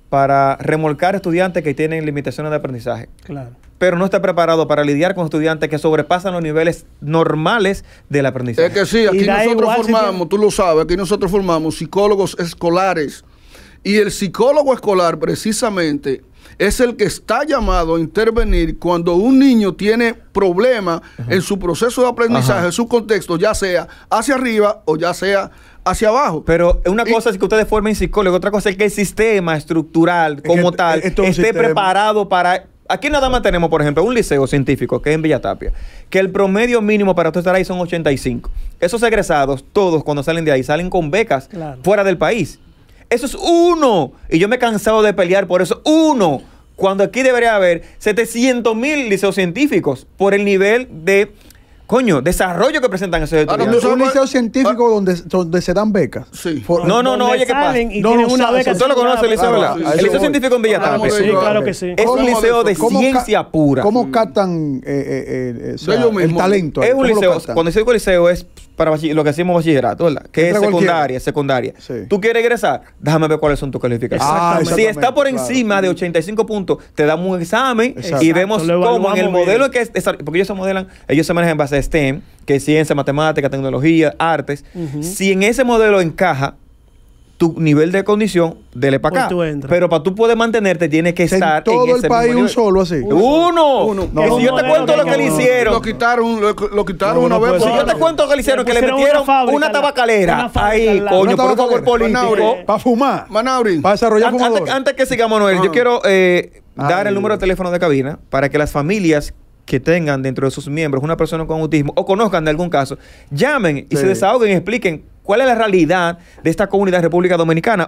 para remolcar estudiantes que tienen limitaciones de aprendizaje. Claro. Pero no está preparado para lidiar con estudiantes que sobrepasan los niveles normales del aprendizaje. Es que sí, aquí nosotros formamos, tú lo sabes, aquí nosotros formamos psicólogos escolares. Y el psicólogo escolar precisamente es el que está llamado a intervenir cuando un niño tiene problemas en su proceso de aprendizaje, en su contexto, ya sea hacia arriba o ya sea hacia abajo. Pero una cosa es que ustedes formen psicólogos, otra cosa es que el sistema estructural como tal esté preparado para... Aquí nada más tenemos, por ejemplo, un liceo científico que es en Villa Tapia, que el promedio mínimo para usted estar ahí son 85. Esos egresados, todos cuando salen de ahí, salen con becas fuera del país. Eso es uno. Y yo me he cansado de pelear por eso. Uno. Cuando aquí debería haber 700,000 liceos científicos por el nivel de... desarrollo que presentan esos estudiantes. ¿Un liceo científico donde se dan becas? Sí. No, oye, ¿qué pasa? Una beca. Usted lo conoce el liceo, ¿verdad? El liceo científico en Villa Tapia. Sí, claro que sí. Es un liceo de ciencia pura. ¿Cómo captan el talento? Es un liceo. Cuando digo liceo es para lo que decimos bachillerato, ¿verdad? Que es secundaria. Sí. ¿Tú quieres egresar? Déjame ver cuáles son tus calificaciones. Si está por encima de 85 puntos, te damos un examen y vemos cómo en el modelo que es... Porque ellos se manejan en base a STEM, que es ciencia, matemática, tecnología, artes. Si en ese modelo encaja tu nivel de condición, dele para acá. Pero para tú poder mantenerte, tienes que estar en todo el país un solo así. Uno. No, si yo te cuento lo que le hicieron. Lo quitaron una vez. Si yo te cuento lo que le hicieron, que le metieron una tabacalera. Ahí, coño, por un favor político. Para fumar. Manaurin. Para desarrollar fumadores. Antes que sigamos, Noel, yo quiero dar el número de teléfono de cabina para que las familias que tengan dentro de sus miembros una persona con autismo o conozcan de algún caso, llamen y se desahoguen y expliquen cuál es la realidad de esta comunidad en República Dominicana.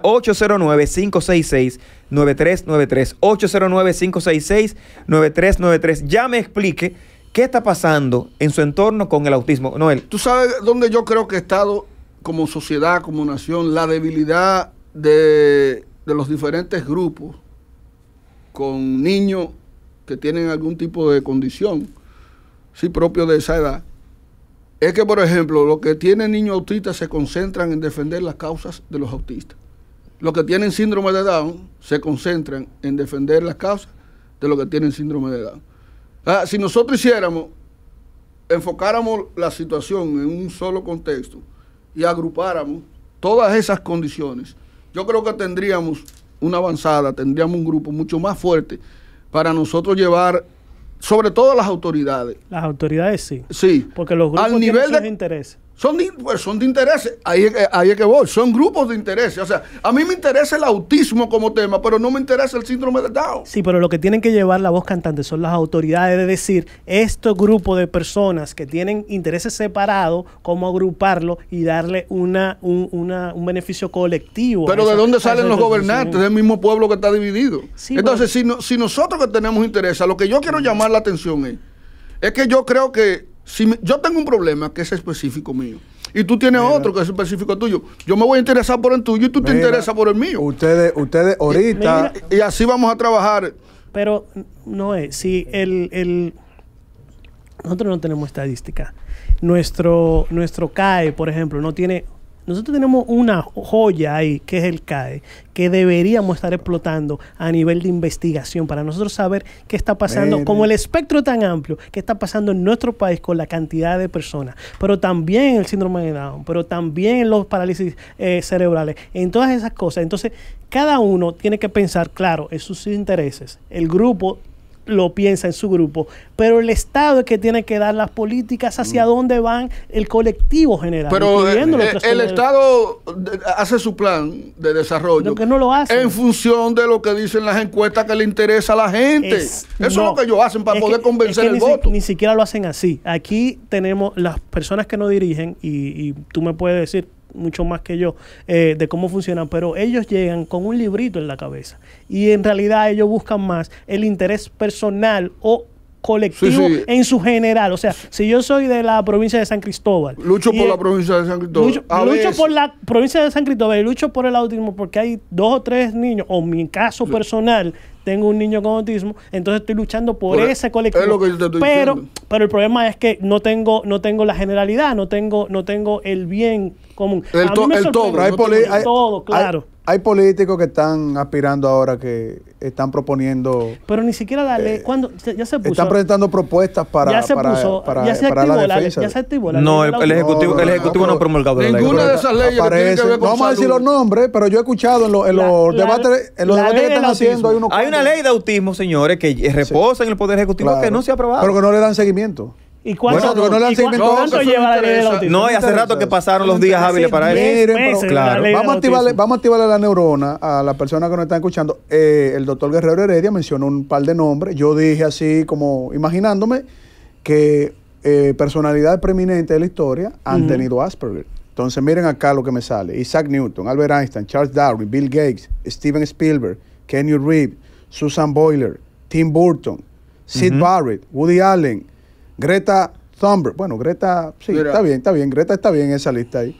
809-566-9393. 809-566-9393. Ya me explique qué está pasando en su entorno con el autismo. Noel. Tú sabes dónde yo creo que ha estado como sociedad, como nación, la debilidad de los diferentes grupos con niños que tienen algún tipo de condición, sí, propio de esa edad. Es que, por ejemplo, los que tienen niños autistas se concentran en defender las causas de los autistas. Los que tienen síndrome de Down se concentran en defender las causas de los que tienen síndrome de Down. Si nosotros enfocáramos la situación en un solo contexto y agrupáramos todas esas condiciones, yo creo que tendríamos una avanzada, tendríamos un grupo mucho más fuerte para nosotros llevar, sobre todo las autoridades. Las autoridades sí. Sí. Porque los grupos al nivel tienen sus intereses. Son de intereses. Ahí es que voy. Son grupos de intereses. O sea, a mí me interesa el autismo como tema, pero no me interesa el síndrome de Down. Sí, pero lo que tienen que llevar la voz cantante son las autoridades de decir, estos grupos de personas que tienen intereses separados, cómo agruparlo y darle un beneficio colectivo. Pero ¿de dónde salen los gobernantes? Del mismo pueblo que está dividido. Sí, entonces, si nosotros que tenemos interés, a lo que yo quiero llamar la atención es que yo creo que yo tengo un problema que es específico mío y tú tienes otro que es específico tuyo, yo me voy a interesar por el tuyo y tú te interesas por el mío. Ustedes ahorita... Y así vamos a trabajar. Pero no es, si nosotros no tenemos estadística. Nuestro CAE, por ejemplo, no tiene... Nosotros tenemos una joya ahí, que es el CAE, que deberíamos estar explotando a nivel de investigación para nosotros saber qué está pasando, como el espectro tan amplio, qué está pasando en nuestro país con la cantidad de personas, pero también el síndrome de Down, pero también en los parálisis cerebrales, en todas esas cosas. Entonces, cada uno tiene que pensar, claro, en sus intereses. El grupo lo piensa en su grupo, pero el Estado es que tiene que dar las políticas hacia dónde van el colectivo general. Pero el Estado hace su plan de desarrollo, que no lo hace en función de lo que dicen las encuestas que le interesa a la gente. Eso es lo que ellos hacen para poder convencer el voto. Ni siquiera lo hacen así. Aquí tenemos las personas que nos dirigen y tú me puedes decir mucho más que yo de cómo funcionan, pero ellos llegan con un librito en la cabeza y en realidad ellos buscan más el interés personal o colectivo en su general. O sea, si yo soy de la provincia de San Cristóbal, lucho por la provincia de San Cristóbal, lucho por la provincia de San Cristóbal y lucho por el autismo porque hay 2 o 3 niños, o mi caso personal, tengo un niño con autismo, entonces estoy luchando por ese colectivo. Es lo que yo te estoy diciendo. Pero el problema es que no tengo la generalidad, no tengo el bien común. Todo, claro. Hay políticos que están aspirando ahora, que están proponiendo... Pero ni siquiera la ley, cuando ya se puso... Están presentando propuestas para la defensa. Ya se activó la ley. No, el Ejecutivo no ha promulgado la ley. Ninguna de esas leyes aparece, no vamos a decir los nombres, pero yo he escuchado en los debates que están haciendo... Hay una ley de autismo, señores, que reposa en el Poder Ejecutivo que no se ha aprobado. Pero que no le dan seguimiento. ¿Y cuánto lleva la ley del autismo? No, y hace rato que pasaron los días hábiles para eso. Miren, claro. Vamos a activarle la neurona a la persona que nos está escuchando. El doctor Guerrero Heredia mencionó un par de nombres. Yo dije así como imaginándome que personalidades preeminentes de la historia han tenido Asperger. Entonces miren acá lo que me sale. Isaac Newton, Albert Einstein, Charles Darwin, Bill Gates, Steven Spielberg, Kenny Reeves, Susan Boyle, Tim Burton, Sid Barrett, Woody Allen, Greta Thunberg. Bueno, Greta, sí, mira, está bien. Greta está bien en esa lista ahí.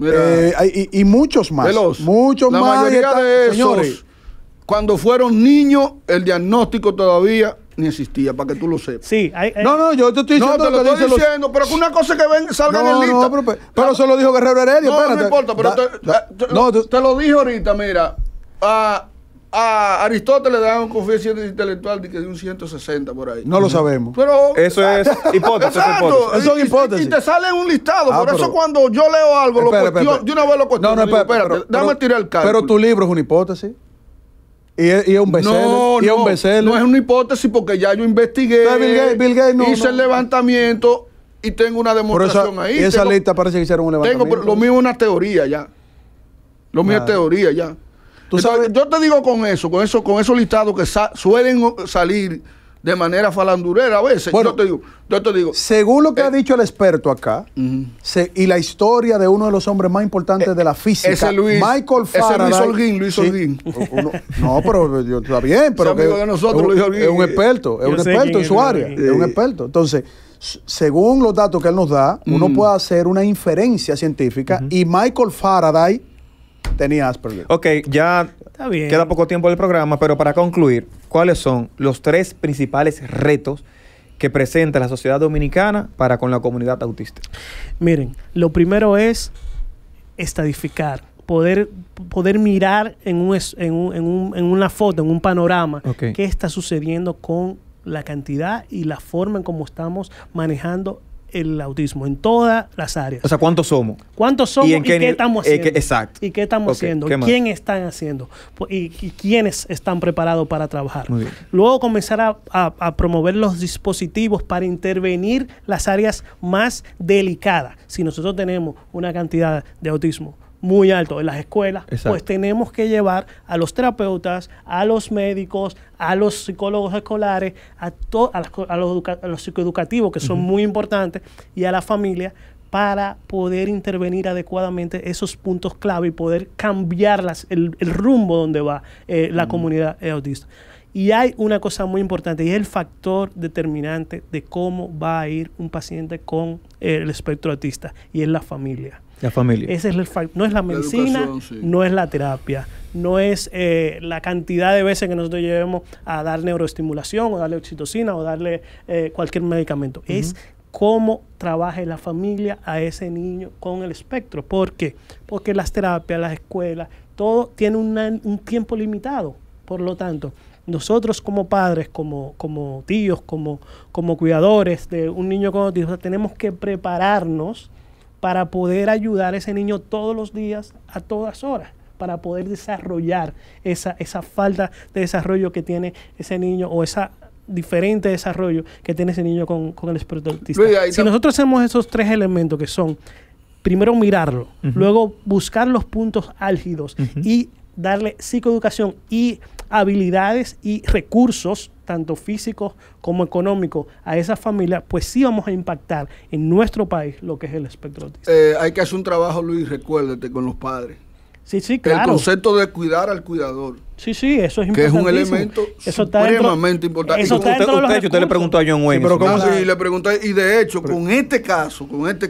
Y muchos más. Muchos la más. Mayoría de esos, señores, cuando fueron niños, el diagnóstico todavía ni existía, para que tú lo sepas. Sí, no, yo te estoy diciendo. No, te lo estoy diciendo, pero que una cosa que salgan en lista. Pero eso lo dijo Guerrero Heredia. No importa, pero te lo dije ahorita, mira. A Aristóteles le dan un coeficiente intelectual de un 160 por ahí. No lo sabemos. Pero eso es hipótesis. Eso es hipótesis. Y te sale un listado. Por eso cuando yo leo algo, de una vez lo cuestiono. No, espérate. Dame tirar el cálculo. Pero tu libro es una hipótesis. Y es un bestseller. No es una hipótesis porque ya yo investigué. Bill Gates hice el levantamiento y tengo una demostración ahí. Y esa lista parece que hicieron un levantamiento. Lo mío es una teoría ya. Lo mío es teoría ya. Entonces, yo te digo con esos listados que suelen salir de manera falandurera a veces. Bueno, yo te digo. Según lo que ha dicho el experto acá, y la historia de uno de los hombres más importantes de la física, Michael Faraday. Luis Holguín. No, pero está bien, pero amigo de nosotros, Luis Holguín. Es un experto en su área. Es un experto. Entonces, según los datos que él nos da, uno puede hacer una inferencia científica y Michael Faraday tenía Asperger. Ok, ya queda poco tiempo del programa, pero para concluir, ¿cuáles son los 3 principales retos que presenta la sociedad dominicana para con la comunidad autista? Miren, lo primero es estadificar, poder mirar en una foto, en un panorama, qué está sucediendo con la cantidad y la forma en cómo estamos manejando el autismo en todas las áreas. O sea, ¿cuántos somos? ¿Y qué estamos haciendo? Exacto. ¿Y qué estamos haciendo? ¿Quién están haciendo? ¿Y quiénes están preparados para trabajar? Muy bien. Luego comenzar a promover los dispositivos para intervenir las áreas más delicadas. Si nosotros tenemos una cantidad de autismo muy alto en las escuelas, pues tenemos que llevar a los terapeutas, a los médicos, a los psicólogos escolares, a los psicoeducativos, que son muy importantes, y a la familia, para poder intervenir adecuadamente esos puntos clave y poder cambiar el rumbo donde va la comunidad autista. Y hay una cosa muy importante, y es el factor determinante de cómo va a ir un paciente con el espectro autista, y es la familia. La familia. Ese es no es la medicina, no es la terapia, no es la cantidad de veces que nosotros llevemos a dar neuroestimulación o darle oxitocina o darle cualquier medicamento. Es cómo trabaje la familia a ese niño con el espectro. ¿Por qué? Porque las terapias, las escuelas, todo tiene un tiempo limitado. Por lo tanto, nosotros como padres, como tíos, como cuidadores de un niño con autismo, tenemos que prepararnos para poder ayudar a ese niño todos los días, a todas horas, para poder desarrollar esa falta de desarrollo que tiene ese niño, o esa diferente desarrollo que tiene ese niño con el espectro autista. Si nosotros hacemos esos 3 elementos, que son, primero mirarlo, luego buscar los puntos álgidos y darle psicoeducación y habilidades y recursos, tanto físicos como económicos, a esa familia, pues sí vamos a impactar en nuestro país lo que es el espectro autista. Hay que hacer un trabajo, Luis, recuérdate, con los padres. Sí, claro. El concepto de cuidar al cuidador. Sí, eso es importante. Que es un elemento supremamente importante. Usted le preguntó a John Wayne. Pero ¿cómo le pregunté? Y de hecho, con este caso,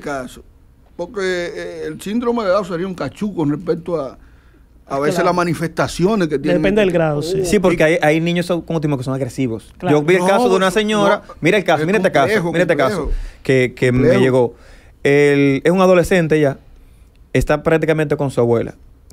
porque el síndrome de Down sería un cachú con respecto a veces las manifestaciones que tienen. Depende del grado, sí. Sí, porque hay niños con autismo que son agresivos. Claro. Yo vi el caso de una señora, mira este caso que me llegó. Es un adolescente ya, está prácticamente con su abuela.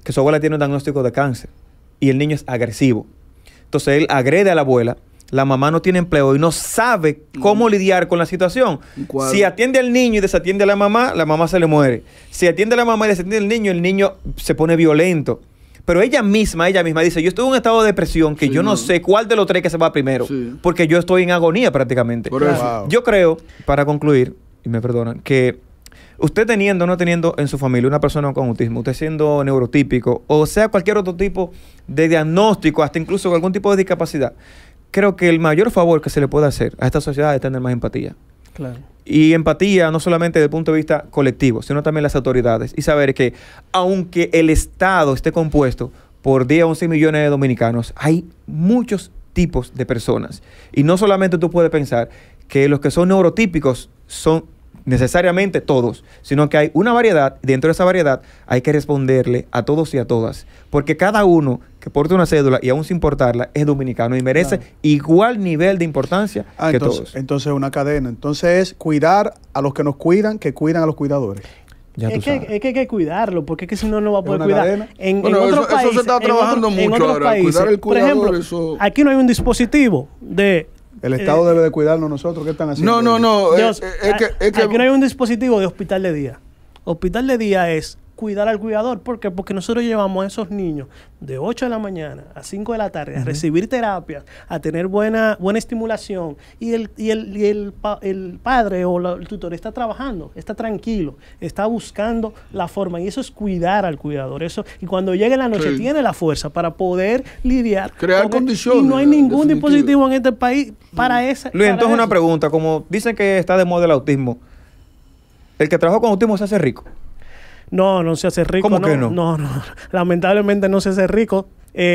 que su abuela tiene un diagnóstico de cáncer y el niño es agresivo. Entonces él agrede a la abuela, la mamá no tiene empleo y no sabe cómo lidiar con la situación. Si atiende al niño y desatiende a la mamá se le muere. Si atiende a la mamá y desatiende al niño, el niño se pone violento. Pero ella misma dice, yo estoy en un estado de depresión que yo no sé cuál de los tres que se va primero, porque yo estoy en agonía prácticamente. Yo creo, para concluir, y me perdonan, que usted teniendo o no teniendo en su familia una persona con autismo, usted siendo neurotípico, o sea cualquier otro tipo de diagnóstico, hasta incluso con algún tipo de discapacidad, creo que el mayor favor que se le puede hacer a esta sociedad es tener más empatía. Claro. Y empatía no solamente desde el punto de vista colectivo, sino también las autoridades. Y saber que aunque el Estado esté compuesto por 10 a 11 millones de dominicanos, hay muchos tipos de personas. Y no solamente tú puedes pensar que los que son neurotípicos son necesariamente todos, sino que hay una variedad, y dentro de esa variedad hay que responderle a todos y a todas, porque cada uno que porta una cédula y aún sin portarla es dominicano y merece igual nivel de importancia que todos. Entonces una cadena, entonces es cuidar a los que nos cuidan, que cuidan a los cuidadores. Es que hay que cuidarlo, porque es que si no, no va a poder cuidar. En otros países, eso se está trabajando mucho ahora, cuidar el cuidador. Por ejemplo, aquí no hay un dispositivo de... El Estado debe de cuidarnos nosotros. ¿Qué están haciendo? No. Aquí no hay un dispositivo de hospital de día. Hospital de día es cuidar al cuidador. ¿Por qué? Porque nosotros llevamos a esos niños de 8 de la mañana a 5 de la tarde a recibir terapias, a tener buena estimulación. Y el padre o el tutor está trabajando, está tranquilo, está buscando la forma. Y eso es cuidar al cuidador. Y cuando llegue la noche tiene la fuerza para poder lidiar. Crear condiciones. Y no hay ningún dispositivo en este país para eso. Luis, entonces una pregunta. Como dicen que está de moda el autismo, ¿el que trabaja con autismo se hace rico? No se hace rico. ¿Cómo que no? No. Lamentablemente no se hace rico.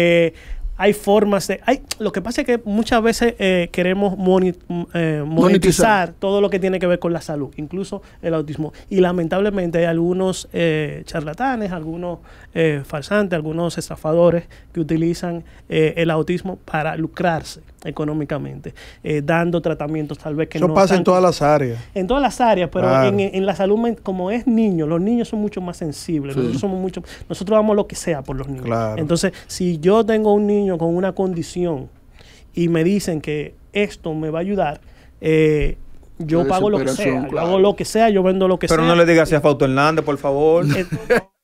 Hay formas de... lo que pasa es que muchas veces queremos monetizar todo lo que tiene que ver con la salud, incluso el autismo. Y lamentablemente hay algunos charlatanes, algunos falsantes, algunos estafadores que utilizan el autismo para lucrarse económicamente, dando tratamientos tal vez que eso pasa en todas las áreas. En todas las áreas, pero en la salud, como es niño, los niños son mucho más sensibles. Nosotros damos lo que sea por los niños. Claro. Entonces, si yo tengo un niño con una condición y me dicen que esto me va a ayudar, yo pago lo que sea. Hago lo que sea, yo vendo lo que sea. Pero no le digas a Fausto Hernández, por favor.